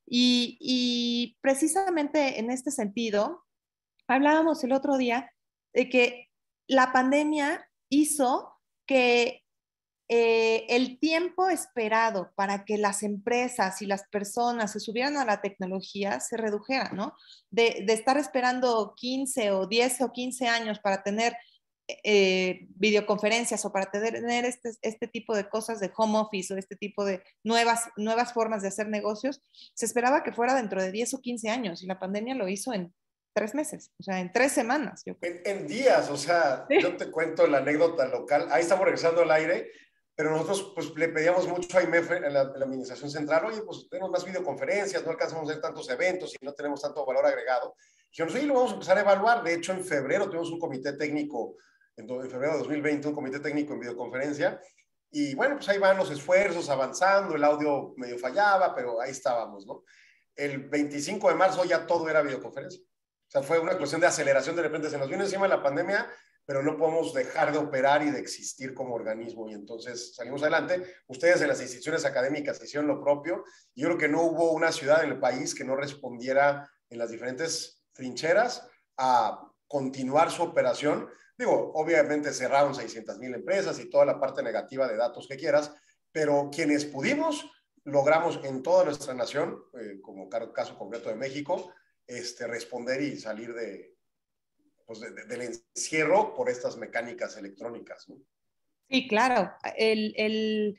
Y, y precisamente en este sentido, hablábamos el otro día de que la pandemia hizo que eh, el tiempo esperado para que las empresas y las personas se subieran a la tecnología se redujera, ¿no? De, de estar esperando quince o diez o quince años para tener eh, videoconferencias o para tener este, este tipo de cosas de home office o este tipo de nuevas, nuevas formas de hacer negocios, se esperaba que fuera dentro de diez o quince años y la pandemia lo hizo en tres meses, o sea, en tres semanas. Yo creo. En, en días, o sea, Sí. yo te cuento la anécdota local, ahí estamos regresando al aire, pero nosotros pues le pedíamos mucho a I M E F en la, en la administración central, oye, pues tenemos más videoconferencias, no alcanzamos a hacer tantos eventos y no tenemos tanto valor agregado. Dijimos, sí, lo vamos a empezar a evaluar. De hecho, en febrero tuvimos un comité técnico, en, en febrero de dos mil veinte, un comité técnico en videoconferencia, y bueno, pues ahí van los esfuerzos avanzando, el audio medio fallaba, pero ahí estábamos, ¿no? El veinticinco de marzo ya todo era videoconferencia. O sea, fue una cuestión de aceleración, de repente se nos vino encima la pandemia, pero no podemos dejar de operar y de existir como organismo, y entonces salimos adelante. Ustedes en las instituciones académicas hicieron lo propio, y yo creo que no hubo una ciudad en el país que no respondiera en las diferentes trincheras a continuar su operación. Digo, obviamente cerraron seiscientas mil empresas y toda la parte negativa de datos que quieras, pero quienes pudimos, logramos en toda nuestra nación, eh, como caso concreto de México, este, responder y salir de, pues de, de, del encierro por estas mecánicas electrónicas, ¿no? Sí, claro. El, el,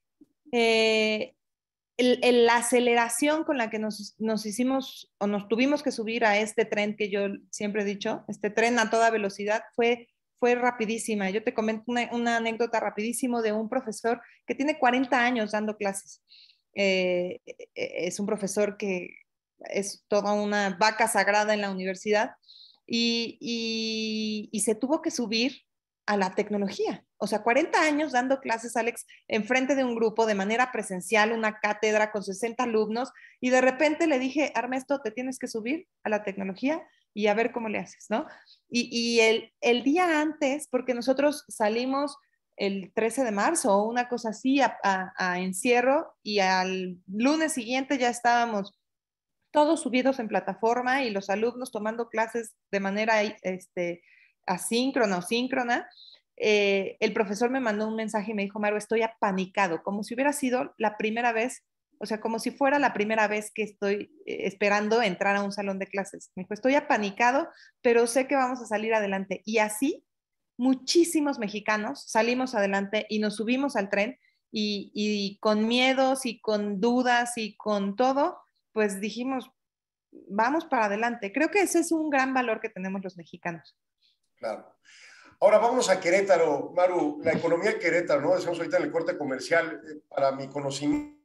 eh, el, el, la aceleración con la que nos, nos hicimos o nos tuvimos que subir a este tren que yo siempre he dicho, este tren a toda velocidad, fue, fue rapidísima. Yo te comento una, una anécdota rapidísimo de un profesor que tiene cuarenta años dando clases. Eh, es un profesor que es toda una vaca sagrada en la universidad y, y, y se tuvo que subir a la tecnología. O sea, cuarenta años dando clases, Alex, enfrente de un grupo de manera presencial, una cátedra con sesenta alumnos, y de repente le dije, Ernesto, te tienes que subir a la tecnología y a ver cómo le haces, ¿no? Y, y el, el día antes, porque nosotros salimos el trece de marzo o una cosa así a, a, a encierro, y al lunes siguiente ya estábamos todos subidos en plataforma y los alumnos tomando clases de manera este, asíncrona o síncrona. Eh, el profesor me mandó un mensaje y me dijo, Maru, estoy apanicado, como si hubiera sido la primera vez, o sea, como si fuera la primera vez que estoy eh, esperando entrar a un salón de clases. Me dijo, estoy apanicado, pero sé que vamos a salir adelante. Y así, muchísimos mexicanos salimos adelante y nos subimos al tren y, y con miedos y con dudas y con todo, pues dijimos, vamos para adelante. Creo que ese es un gran valor que tenemos los mexicanos. Claro. Ahora vamos a Querétaro, Maru, la economía de Querétaro, ¿no? Decimos ahorita en el corte comercial, eh, para mi conocimiento,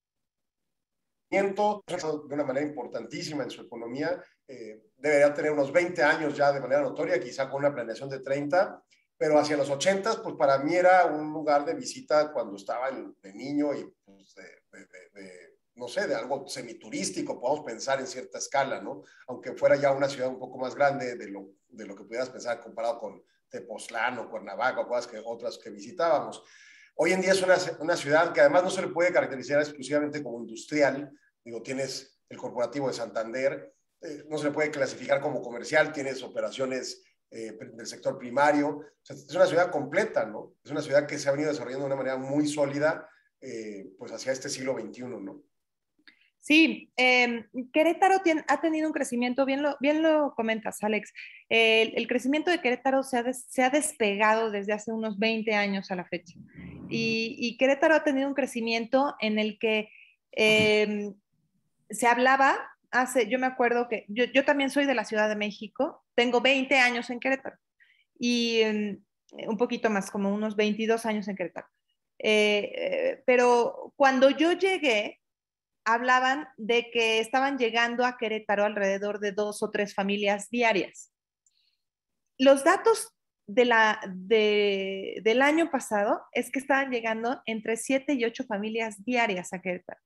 de una manera importantísima en su economía, eh, debería tener unos veinte años ya de manera notoria, quizá con una planeación de treinta, pero hacia los ochentas, pues para mí era un lugar de visita cuando estaba de niño y pues de, de, de, de no sé, de algo semiturístico, podemos pensar en cierta escala, ¿no? Aunque fuera ya una ciudad un poco más grande de lo, de lo que pudieras pensar comparado con Tepoztlán o Cuernavaca o cosas que, otras que visitábamos. Hoy en día es una, una ciudad que además no se le puede caracterizar exclusivamente como industrial. Digo, tienes el corporativo de Santander, eh, no se le puede clasificar como comercial, tienes operaciones eh, del sector primario. O sea, es una ciudad completa, ¿no? Es una ciudad que se ha venido desarrollando de una manera muy sólida, eh, pues hacia este siglo veintiuno, ¿no? Sí, eh, Querétaro tiene, ha tenido un crecimiento, bien lo, bien lo comentas, Alex. Eh, el, el crecimiento de Querétaro se ha, des, se ha despegado desde hace unos veinte años a la fecha. Y, y Querétaro ha tenido un crecimiento en el que eh, se hablaba, hace, yo me acuerdo que yo, yo también soy de la Ciudad de México, tengo veinte años en Querétaro y eh, un poquito más, como unos veintidós años en Querétaro. Eh, eh, pero cuando yo llegué, hablaban de que estaban llegando a Querétaro alrededor de dos o tres familias diarias. Los datos de la, de, del año pasado es que estaban llegando entre siete y ocho familias diarias a Querétaro.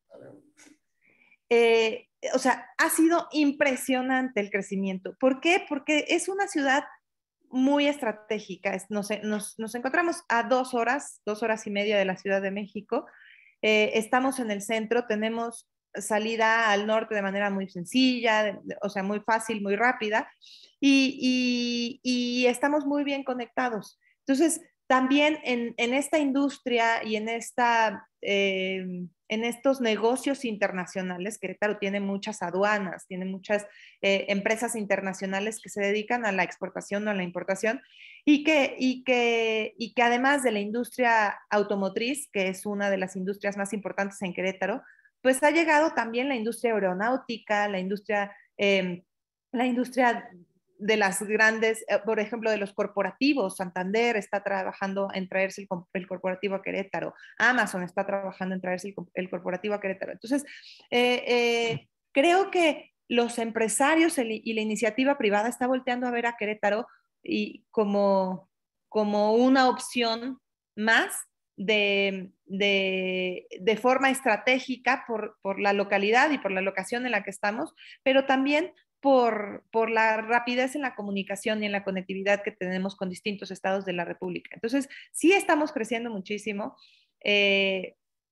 Eh, o sea, ha sido impresionante el crecimiento. ¿Por qué? Porque es una ciudad muy estratégica. Es, nos, nos, nos encontramos a dos horas, dos horas y media de la Ciudad de México. Eh, estamos en el centro, tenemos salida al norte de manera muy sencilla, de, de, o sea, muy fácil, muy rápida, y, y, y estamos muy bien conectados. Entonces, también en, en esta industria y en, esta, eh, en estos negocios internacionales, Querétaro tiene muchas aduanas, tiene muchas eh, empresas internacionales que se dedican a la exportación o a la importación y que, y, que, y que además de la industria automotriz, que es una de las industrias más importantes en Querétaro, pues ha llegado también la industria aeronáutica, la industria, eh, la industria de las grandes, por ejemplo, de los corporativos. Santander está trabajando en traerse el, el corporativo a Querétaro. Amazon está trabajando en traerse el, el corporativo a Querétaro. Entonces, eh, eh, creo que los empresarios el, y la iniciativa privada está volteando a ver a Querétaro y como, como una opción más de, de, de forma estratégica por, por la localidad y por la locación en la que estamos, pero también Por, por la rapidez en la comunicación y en la conectividad que tenemos con distintos estados de la República. Entonces, sí estamos creciendo muchísimo. Eh,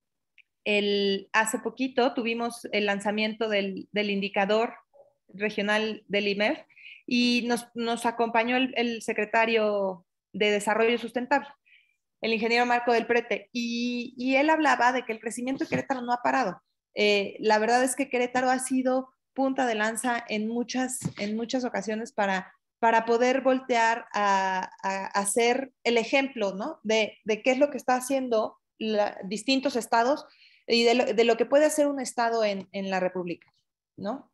el, hace poquito tuvimos el lanzamiento del, del indicador regional del I M E F y nos, nos acompañó el, el secretario de Desarrollo Sustentable, el ingeniero Marco del Prete, y, y él hablaba de que el crecimiento de Querétaro no ha parado. Eh, la verdad es que Querétaro ha sido punta de lanza en muchas, en muchas ocasiones para, para poder voltear a, a, a ser el ejemplo, ¿no? de, de qué es lo que está haciendo la, distintos estados y de lo, de lo que puede hacer un estado en, en la República, ¿no?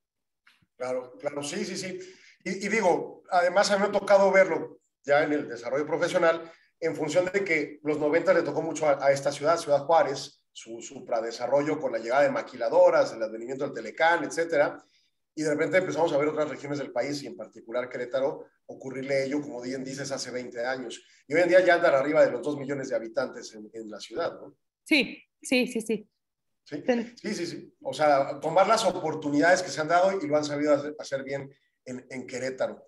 Claro, claro, sí, sí, sí. Y, y digo, además a mí me ha tocado verlo ya en el desarrollo profesional en función de que los noventa le tocó mucho a, a esta ciudad, Ciudad Juárez, su supradesarrollo con la llegada de maquiladoras, el advenimiento del Telecán, etcétera, y de repente empezamos a ver otras regiones del país, y en particular Querétaro, ocurrirle ello, como bien dices, hace veinte años. Y hoy en día ya andan arriba de los dos millones de habitantes en, en la ciudad, ¿no? Sí, sí, sí, sí. Sí, sí, sí, sí. O sea, tomar las oportunidades que se han dado y lo han sabido hacer, hacer bien en, en Querétaro.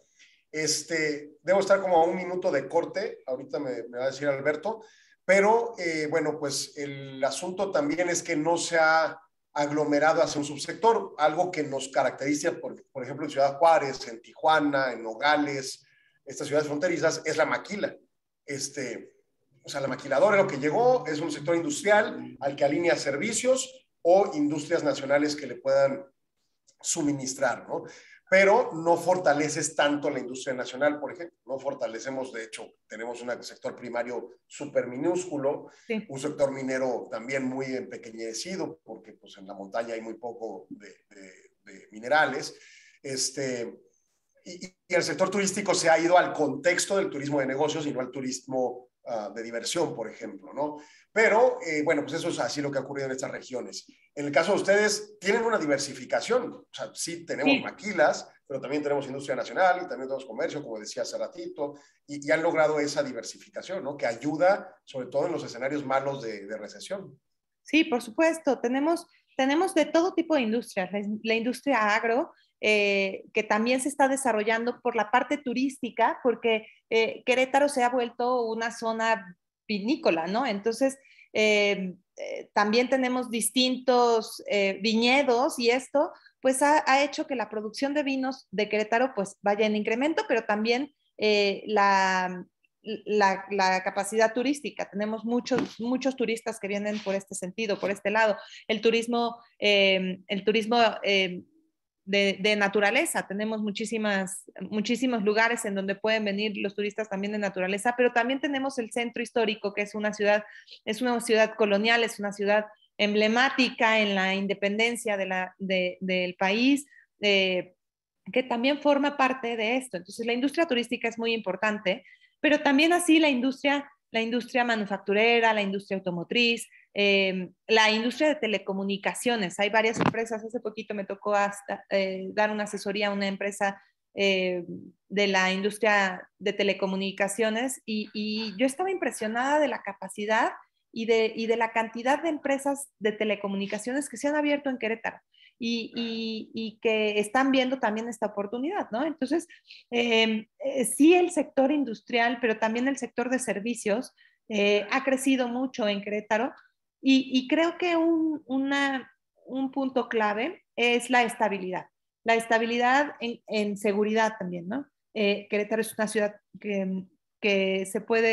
Este, debo estar como a un minuto de corte, ahorita me, me va a decir Alberto, pero eh, bueno, pues el asunto también es que no se ha aglomerado hacia un subsector, algo que nos caracteriza, por, por ejemplo, en Ciudad Juárez, en Tijuana, en Nogales, estas ciudades fronterizas, es la maquila. Este, o sea, la maquiladora, lo que llegó es un sector industrial al que alinea servicios o industrias nacionales que le puedan suministrar, ¿no? Pero no fortaleces tanto la industria nacional, por ejemplo. No fortalecemos, de hecho, tenemos un sector primario súper minúsculo, sí. Un sector minero también muy empequeñecido, porque pues, en la montaña hay muy poco de, de, de minerales. Este, y, y el sector turístico se ha ido al contexto del turismo de negocios y no al turismo uh, de diversión, por ejemplo, ¿no? Pero, eh, bueno, pues eso es así lo que ha ocurrido en estas regiones. En el caso de ustedes, tienen una diversificación. O sea, sí tenemos sí. maquilas, pero también tenemos industria nacional y también tenemos comercio, como decía hace ratito, y, y han logrado esa diversificación, ¿no? Que ayuda, sobre todo en los escenarios malos de, de recesión. Sí, por supuesto. Tenemos, tenemos de todo tipo de industrias. La, la industria agro, eh, que también se está desarrollando por la parte turística, porque eh, Querétaro se ha vuelto una zona vinícola, ¿no? Entonces, eh, eh, también tenemos distintos eh, viñedos y esto, pues ha, ha hecho que la producción de vinos de Querétaro pues vaya en incremento, pero también eh, la, la, la capacidad turística. Tenemos muchos, muchos turistas que vienen por este sentido, por este lado. El turismo, eh, el turismo eh, De, de naturaleza, tenemos muchísimas, muchísimos lugares en donde pueden venir los turistas también de naturaleza, pero también tenemos el centro histórico, que es una ciudad, es una ciudad colonial, es una ciudad emblemática en la independencia de la, de, del país, eh, que también forma parte de esto. Entonces la industria turística es muy importante, pero también así la industria, la industria manufacturera, la industria automotriz, Eh, la industria de telecomunicaciones. Hay varias empresas. Hace poquito me tocó hasta, eh, dar una asesoría a una empresa eh, de la industria de telecomunicaciones y, y yo estaba impresionada de la capacidad y de, y de la cantidad de empresas de telecomunicaciones que se han abierto en Querétaro y, y, y que están viendo también esta oportunidad, ¿no? Entonces, eh, eh, sí el sector industrial, pero también el sector de servicios eh, ha crecido mucho en Querétaro. Y, y creo que un, una, un punto clave es la estabilidad. La estabilidad en, en seguridad también, ¿no? Eh, Querétaro es una ciudad que, que se, puede,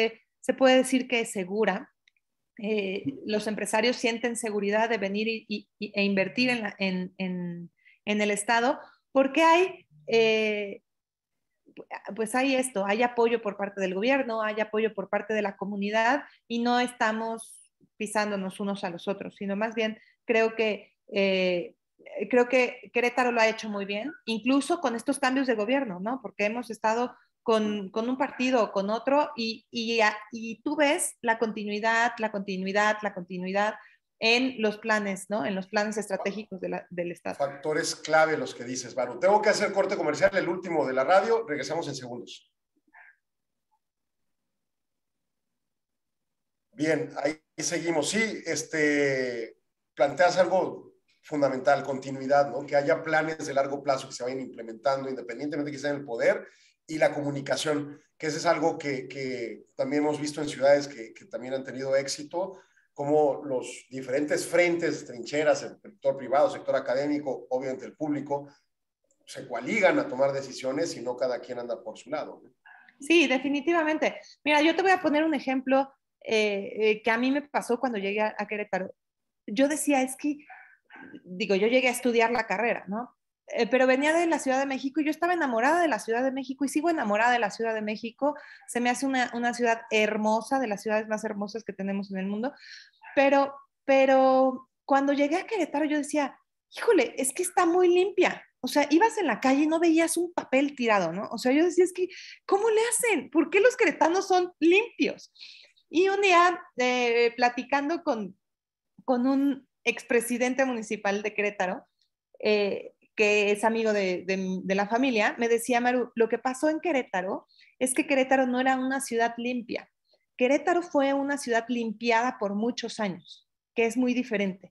se puede decir que es segura. Eh, los empresarios sienten seguridad de venir y, y, e invertir en, la, en, en, en el Estado porque hay, eh, pues hay esto, hay apoyo por parte del gobierno, hay apoyo por parte de la comunidad y no estamos pisándonos unos a los otros, sino más bien creo que, eh, creo que Querétaro lo ha hecho muy bien, incluso con estos cambios de gobierno, ¿no? Porque hemos estado con, con un partido o con otro y, y, y tú ves la continuidad, la continuidad, la continuidad en los planes, ¿no? En los planes estratégicos de la, del Estado. Factores clave los que dices, Maru. Tengo que hacer corte comercial, el último de la radio. Regresamos en segundos. Bien, ahí seguimos. Sí, este, planteas algo fundamental, continuidad, ¿no? Que haya planes de largo plazo que se vayan implementando independientemente de que estén en el poder, y la comunicación, que eso es algo que, que también hemos visto en ciudades que, que también han tenido éxito, como los diferentes frentes, trincheras, el sector privado, sector académico, obviamente el público, se coaligan a tomar decisiones y no cada quien anda por su lado, ¿no? Sí, definitivamente. Mira, yo te voy a poner un ejemplo eh, eh, que a mí me pasó cuando llegué a, a Querétaro. Yo decía, es que, digo, yo llegué a estudiar la carrera, ¿no? Eh, pero venía de la Ciudad de México y yo estaba enamorada de la Ciudad de México y sigo enamorada de la Ciudad de México. Se me hace una, una ciudad hermosa, de las ciudades más hermosas que tenemos en el mundo. Pero, pero cuando llegué a Querétaro yo decía, híjole, es que está muy limpia. O sea, ibas en la calle y no veías un papel tirado, ¿no? O sea, yo decía, es que, ¿cómo le hacen? ¿Por qué los queretanos son limpios? Y un día, eh, platicando con, con un expresidente municipal de Querétaro, eh, que es amigo de, de, de la familia, me decía, Maru, lo que pasó en Querétaro es que Querétaro no era una ciudad limpia. Querétaro fue una ciudad limpiada por muchos años, que es muy diferente.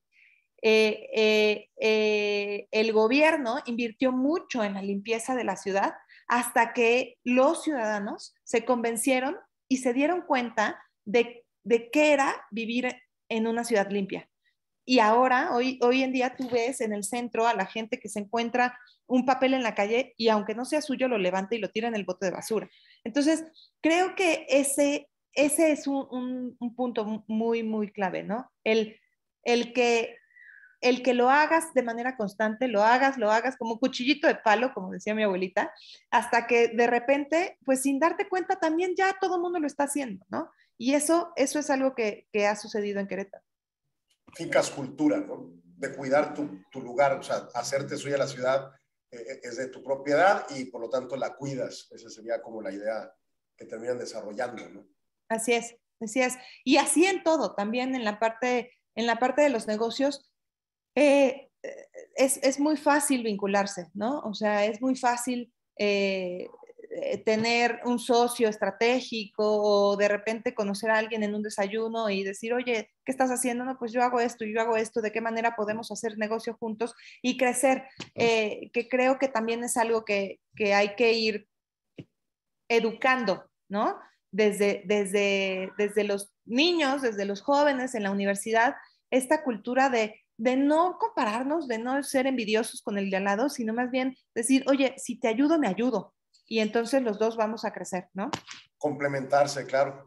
Eh, eh, eh, el gobierno invirtió mucho en la limpieza de la ciudad hasta que los ciudadanos se convencieron y se dieron cuenta de, de qué era vivir en una ciudad limpia. Y ahora, hoy, hoy en día, tú ves en el centro a la gente que se encuentra un papel en la calle y aunque no sea suyo, lo levanta y lo tira en el bote de basura. Entonces, creo que ese, ese es un, un, un punto muy, muy clave, ¿no? El, el, que, el que lo hagas de manera constante, lo hagas, lo hagas como cuchillito de palo, como decía mi abuelita, hasta que de repente, pues sin darte cuenta, también ya todo el mundo lo está haciendo, ¿no? Y eso, eso es algo que, que ha sucedido en Querétaro. Fincas cultura, ¿no? De cuidar tu, tu lugar, o sea, hacerte suya la ciudad eh, es de tu propiedad y por lo tanto la cuidas. Esa sería como la idea que terminan desarrollando, ¿no? Así es, así es. Y así en todo, también en la parte, en la parte de los negocios, eh, es, es muy fácil vincularse, ¿no? O sea, es muy fácil eh, tener un socio estratégico o de repente conocer a alguien en un desayuno y decir, oye, ¿qué estás haciendo? No, pues yo hago esto, yo hago esto, ¿de qué manera podemos hacer negocio juntos y crecer? Eh, que creo que también es algo que, que hay que ir educando, ¿no? Desde, desde, desde los niños, desde los jóvenes en la universidad, esta cultura de, de no compararnos, de no ser envidiosos con el de al lado, sino más bien decir, oye, si te ayudo, me ayudo. Y entonces los dos vamos a crecer, ¿no? Complementarse, claro.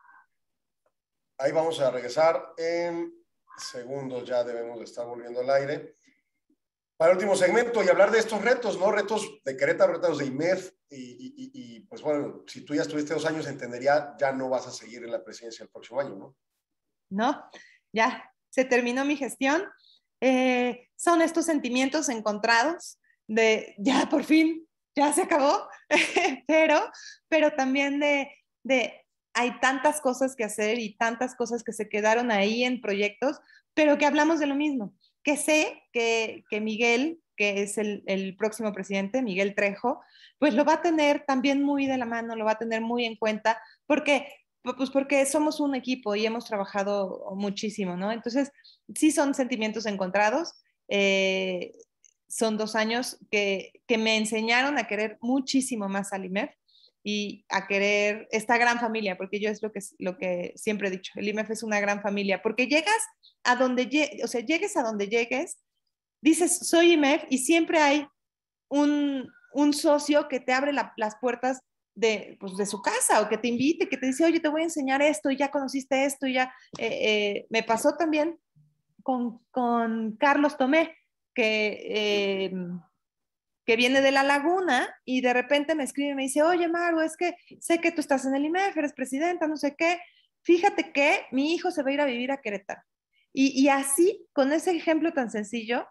Ahí vamos a regresar en segundos, ya debemos de estar volviendo al aire. Para el último segmento y hablar de estos retos, ¿no? Retos de Querétaro, retos de I M E F y, y, y pues bueno, si tú ya estuviste dos años, entendería, ya no vas a seguir en la presidencia el próximo año, ¿no? No, ya se terminó mi gestión. Eh, son estos sentimientos encontrados de ya por fin, ya se acabó, pero, pero también de, de hay tantas cosas que hacer y tantas cosas que se quedaron ahí en proyectos, pero que hablamos de lo mismo, que sé que, que Miguel, que es el, el próximo presidente, Miguel Trejo, pues lo va a tener también muy de la mano, lo va a tener muy en cuenta, porque pues porque somos un equipo y hemos trabajado muchísimo, ¿no? Entonces, sí son sentimientos encontrados. Eh, son dos años que, que me enseñaron a querer muchísimo más al I M E F y a querer esta gran familia, porque yo es lo que, lo que siempre he dicho, el I M E F es una gran familia, porque llegas a donde, o sea, llegues a donde llegues, dices, soy I M E F y siempre hay un, un socio que te abre la, las puertas de, pues, de su casa, o que te invite, que te dice, oye, te voy a enseñar esto, y ya conociste esto, y ya. Eh, eh, me pasó también con, con Carlos Tomé, que, eh, que viene de La Laguna, y de repente me escribe y me dice, oye, Maru, es que sé que tú estás en el I M E F, eres presidenta, no sé qué, fíjate que mi hijo se va a ir a vivir a Querétaro. Y, y así, con ese ejemplo tan sencillo,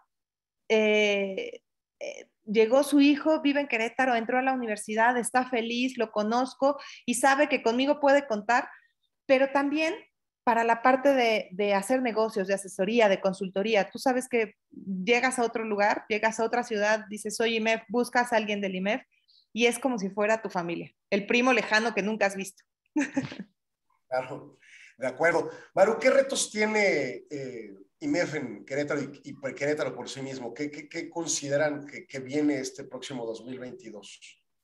eh, eh, llegó su hijo, vive en Querétaro, entró a la universidad, está feliz, lo conozco y sabe que conmigo puede contar, pero también para la parte de, de hacer negocios, de asesoría, de consultoría. Tú sabes que llegas a otro lugar, llegas a otra ciudad, dices, soy I M E F, buscas a alguien del I M E F y es como si fuera tu familia, el primo lejano que nunca has visto. Claro, de acuerdo. Maru, ¿qué retos tiene eh, I M E F en Querétaro y, y por Querétaro por sí mismo? ¿Qué, qué, qué consideran que, que viene este próximo dos mil veintidós?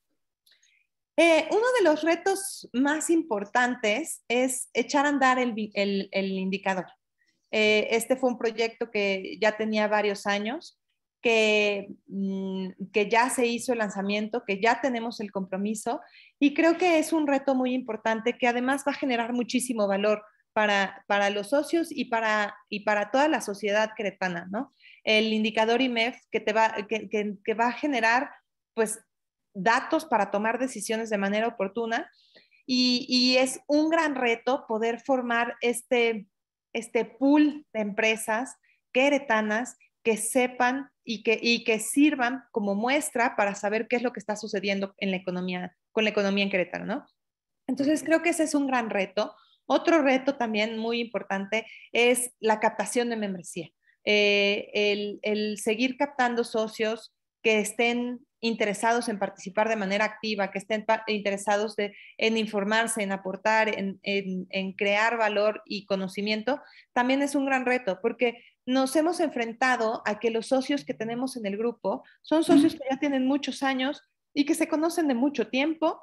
Eh, uno de los retos más importantes es echar a andar el, el, el indicador. Eh, este fue un proyecto que ya tenía varios años, que, mmm, que ya se hizo el lanzamiento, que ya tenemos el compromiso, y creo que es un reto muy importante que además va a generar muchísimo valor para, para los socios y para, y para toda la sociedad queretana, ¿no? El indicador I M E F que, te va, que, que, que va a generar, pues, datos para tomar decisiones de manera oportuna, y, y es un gran reto poder formar este, este pool de empresas queretanas que sepan y que, y que sirvan como muestra para saber qué es lo que está sucediendo en la economía, con la economía en Querétaro, ¿no? Entonces creo que ese es un gran reto. Otro reto también muy importante es la captación de membresía. Eh, el, el seguir captando socios que estén interesados en participar de manera activa, que estén interesados de, en informarse, en aportar, en, en, en crear valor y conocimiento, también es un gran reto, porque nos hemos enfrentado a que los socios que tenemos en el grupo son socios que ya tienen muchos años y que se conocen de mucho tiempo,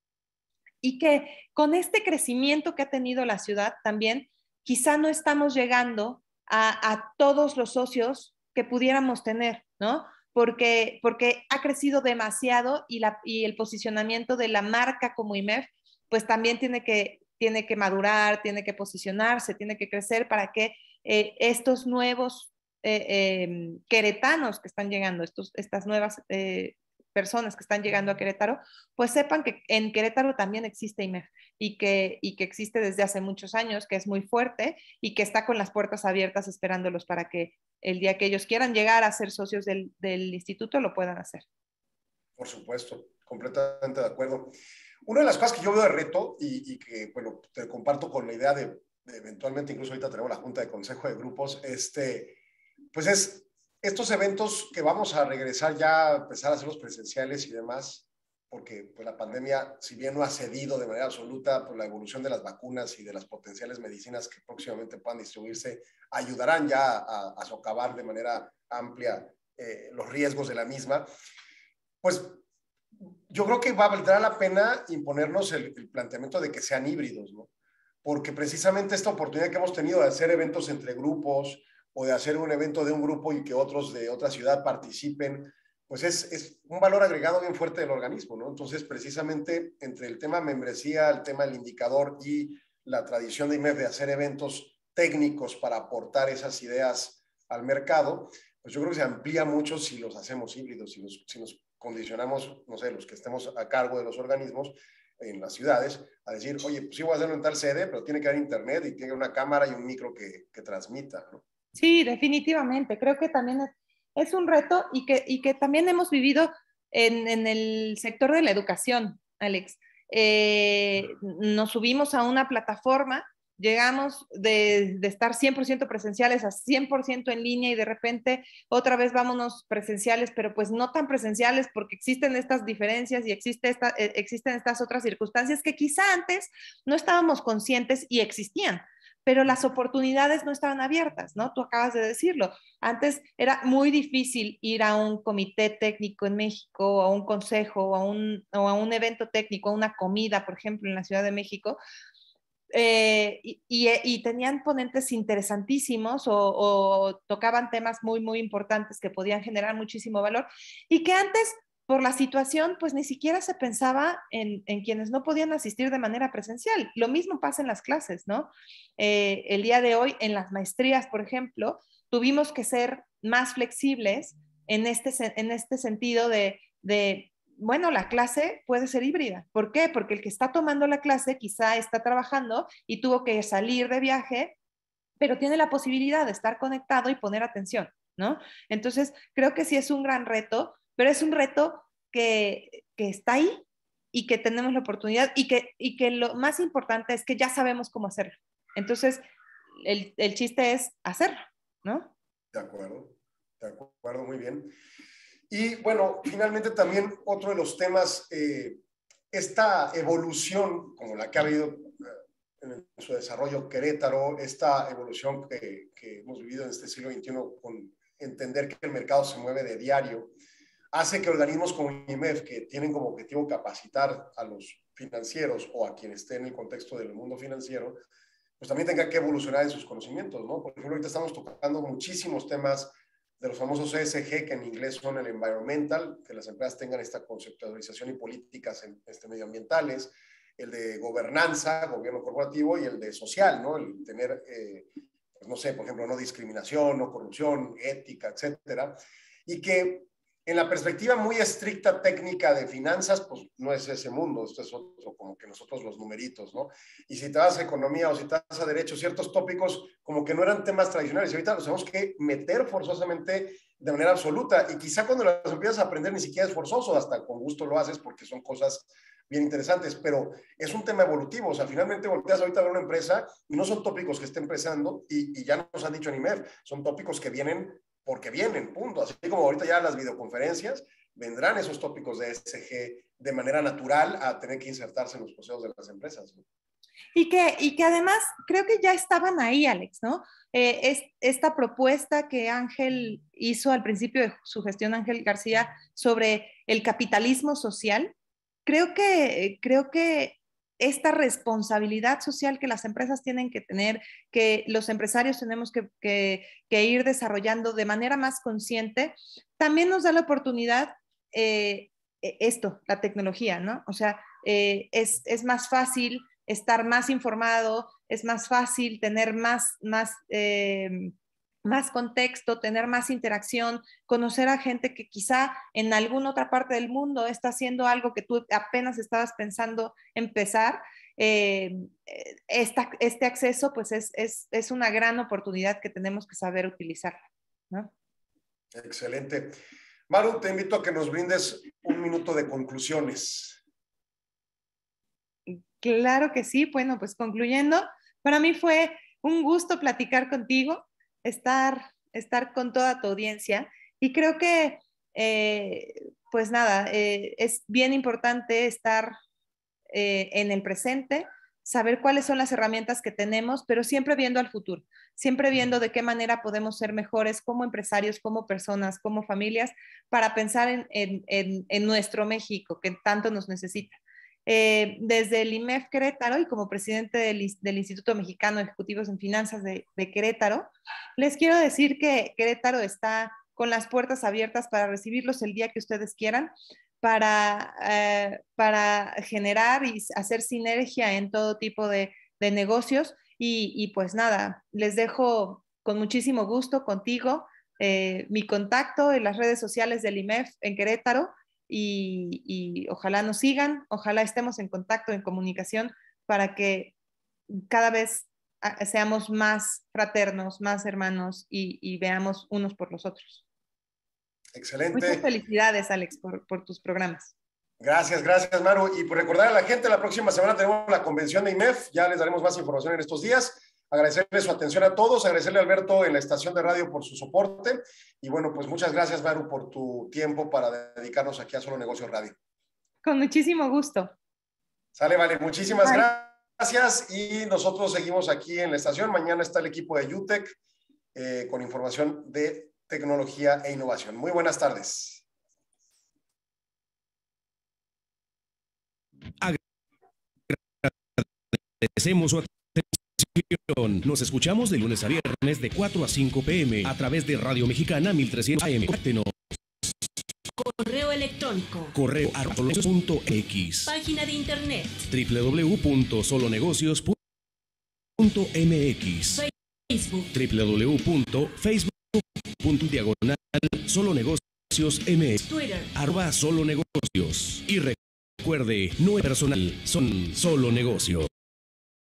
y que con este crecimiento que ha tenido la ciudad también, quizá no estamos llegando a, a todos los socios que pudiéramos tener, ¿no? Porque, porque ha crecido demasiado, y, la, y el posicionamiento de la marca como I M E F, pues también tiene que, tiene que madurar, tiene que posicionarse, tiene que crecer para que eh, estos nuevos eh, eh, queretanos que están llegando, estos, estas nuevas eh, personas que están llegando a Querétaro, pues sepan que en Querétaro también existe I M E F, y que, y que existe desde hace muchos años, que es muy fuerte y que está con las puertas abiertas esperándolos para que el día que ellos quieran llegar a ser socios del, del instituto lo puedan hacer. Por supuesto, completamente de acuerdo. Una de las cosas que yo veo de reto y, y que, bueno, te comparto con la idea de, de eventualmente, incluso ahorita tenemos la Junta de Consejo de Grupos, este, pues es estos eventos que vamos a regresar ya a empezar a hacerlos presenciales y demás, porque pues, la pandemia, si bien no ha cedido de manera absoluta por la evolución de las vacunas y de las potenciales medicinas que próximamente puedan distribuirse, ayudarán ya a, a socavar de manera amplia eh, los riesgos de la misma, pues yo creo que va a valer la pena imponernos el, el planteamiento de que sean híbridos, ¿no? Porque precisamente esta oportunidad que hemos tenido de hacer eventos entre grupos, o de hacer un evento de un grupo y que otros de otra ciudad participen, pues es, es un valor agregado bien fuerte del organismo, ¿no? Entonces, precisamente entre el tema membresía, el tema del indicador y la tradición de I M E F de hacer eventos técnicos para aportar esas ideas al mercado, pues yo creo que se amplía mucho si los hacemos híbridos, si nos, si nos condicionamos, no sé, los que estemos a cargo de los organismos en las ciudades, a decir, oye, pues sí voy a hacerlo en tal sede, pero tiene que haber internet y tiene que haber una cámara y un micro que, que transmita, ¿no? Sí, definitivamente. Creo que también es, es un reto, y que, y que también hemos vivido en, en el sector de la educación, Alex. Eh, nos subimos a una plataforma, llegamos de, de estar cien por ciento presenciales a cien por ciento en línea, y de repente otra vez vámonos presenciales, pero pues no tan presenciales porque existen estas diferencias y existe esta, eh, existen estas otras circunstancias que quizá antes no estábamos conscientes y existían, pero las oportunidades no estaban abiertas, ¿no? Tú acabas de decirlo. Antes era muy difícil ir a un comité técnico en México, o a un consejo, o a un, o a un evento técnico, a una comida, por ejemplo, en la Ciudad de México, eh, y, y, y tenían ponentes interesantísimos, o, o tocaban temas muy, muy importantes que podían generar muchísimo valor, y que antes por la situación, pues ni siquiera se pensaba en, en quienes no podían asistir de manera presencial. Lo mismo pasa en las clases, ¿no? Eh, el día de hoy, en las maestrías, por ejemplo, tuvimos que ser más flexibles en este, en este sentido de, de, bueno, la clase puede ser híbrida. ¿Por qué? Porque el que está tomando la clase quizá está trabajando y tuvo que salir de viaje, pero tiene la posibilidad de estar conectado y poner atención, ¿no? Entonces, creo que sí es un gran reto, pero es un reto que, que está ahí y que tenemos la oportunidad y que, y que lo más importante es que ya sabemos cómo hacerlo. Entonces, el, el chiste es hacerlo, ¿no? De acuerdo, de acuerdo, muy bien. Y bueno, finalmente también otro de los temas, eh, esta evolución como la que ha habido en su desarrollo Querétaro, esta evolución que, que hemos vivido en este siglo veintiuno con entender que el mercado se mueve de diario, hace que organismos como I M E F, que tienen como objetivo capacitar a los financieros o a quien esté en el contexto del mundo financiero, pues también tengan que evolucionar en sus conocimientos, ¿no? Por ejemplo, ahorita estamos tocando muchísimos temas de los famosos E S G, que en inglés son el environmental, que las empresas tengan esta conceptualización y políticas en, este, medioambientales, el de gobernanza, gobierno corporativo, y el de social, ¿no? El tener, eh, pues no sé, por ejemplo, no discriminación, no corrupción, ética, etcétera. Y que en la perspectiva muy estricta técnica de finanzas, pues no es ese mundo, esto es otro, como que nosotros los numeritos, ¿no? Y si te vas a economía o si te vas a derecho, ciertos tópicos como que no eran temas tradicionales, y ahorita los tenemos que meter forzosamente de manera absoluta, y quizá cuando las empiezas a aprender ni siquiera es forzoso, hasta con gusto lo haces porque son cosas bien interesantes, pero es un tema evolutivo. O sea, finalmente volteas ahorita a ver una empresa y no son tópicos que esté empezando, y, y ya nos han dicho en I M E F, son tópicos que vienen porque vienen, punto. Así como ahorita ya las videoconferencias, vendrán esos tópicos de E S G de manera natural a tener que insertarse en los procesos de las empresas, ¿no? Y que, y que además creo que ya estaban ahí, Alex, ¿no? Eh, es, esta propuesta que Ángel hizo al principio de su gestión, Ángel García, sobre el capitalismo social, creo que, creo que esta responsabilidad social que las empresas tienen que tener, que los empresarios tenemos que, que, que ir desarrollando de manera más consciente, también nos da la oportunidad, eh, esto, la tecnología, ¿no? O sea, eh, es, es más fácil estar más informado, es más fácil tener más, más, eh, más contexto, tener más interacción, conocer a gente que quizá en alguna otra parte del mundo está haciendo algo que tú apenas estabas pensando empezar. Eh, esta, este acceso pues es, es, es una gran oportunidad que tenemos que saber utilizar, ¿no? Excelente. Maru, te invito a que nos brindes un minuto de conclusiones. Claro que sí. Bueno, pues concluyendo, para mí fue un gusto platicar contigo, estar, estar con toda tu audiencia, y creo que, eh, pues nada, eh, es bien importante estar eh, en el presente, saber cuáles son las herramientas que tenemos, pero siempre viendo al futuro, siempre viendo de qué manera podemos ser mejores como empresarios, como personas, como familias, para pensar en, en, en, en nuestro México, que tanto nos necesita. Eh, desde el I M E F Querétaro y como presidente del, del Instituto Mexicano de Ejecutivos en Finanzas de, de Querétaro, les quiero decir que Querétaro está con las puertas abiertas para recibirlos el día que ustedes quieran, para, eh, para generar y hacer sinergia en todo tipo de, de negocios, y, y pues nada, les dejo con muchísimo gusto contigo eh, mi contacto en las redes sociales del I M E F en Querétaro. Y, y ojalá nos sigan, ojalá estemos en contacto, en comunicación, para que cada vez seamos más fraternos, más hermanos, y, y veamos unos por los otros. Excelente. Muchas felicidades, Alex, por, por tus programas. Gracias, gracias, Maru. Y por recordar a la gente, la próxima semana tenemos la convención de I M E F, ya les daremos más información en estos días. Agradecerle su atención a todos, agradecerle a Alberto en la estación de radio por su soporte, y bueno, pues muchas gracias, Maru, por tu tiempo para dedicarnos aquí a Solo Negocios Radio. Con muchísimo gusto. Sale, vale, muchísimas Bye. Gracias, y nosotros seguimos aquí en la estación. Mañana está el equipo de UTEC eh, con información de tecnología e innovación. Muy buenas tardes. Agradecemos su atención. Nos escuchamos de lunes a viernes de cuatro a cinco p m a través de Radio Mexicana mil trescientos A M. Contáctenos. Correo electrónico electrónico. Correo arroba solonegocios punto x. Página de internet. doble u doble u doble u punto solonegocios punto m x. Facebook. doble u doble u doble u punto facebook punto diagonal solonegocios m x. Twitter. Arroba solonegocios. Y recuerde, no es personal, son solo negocios.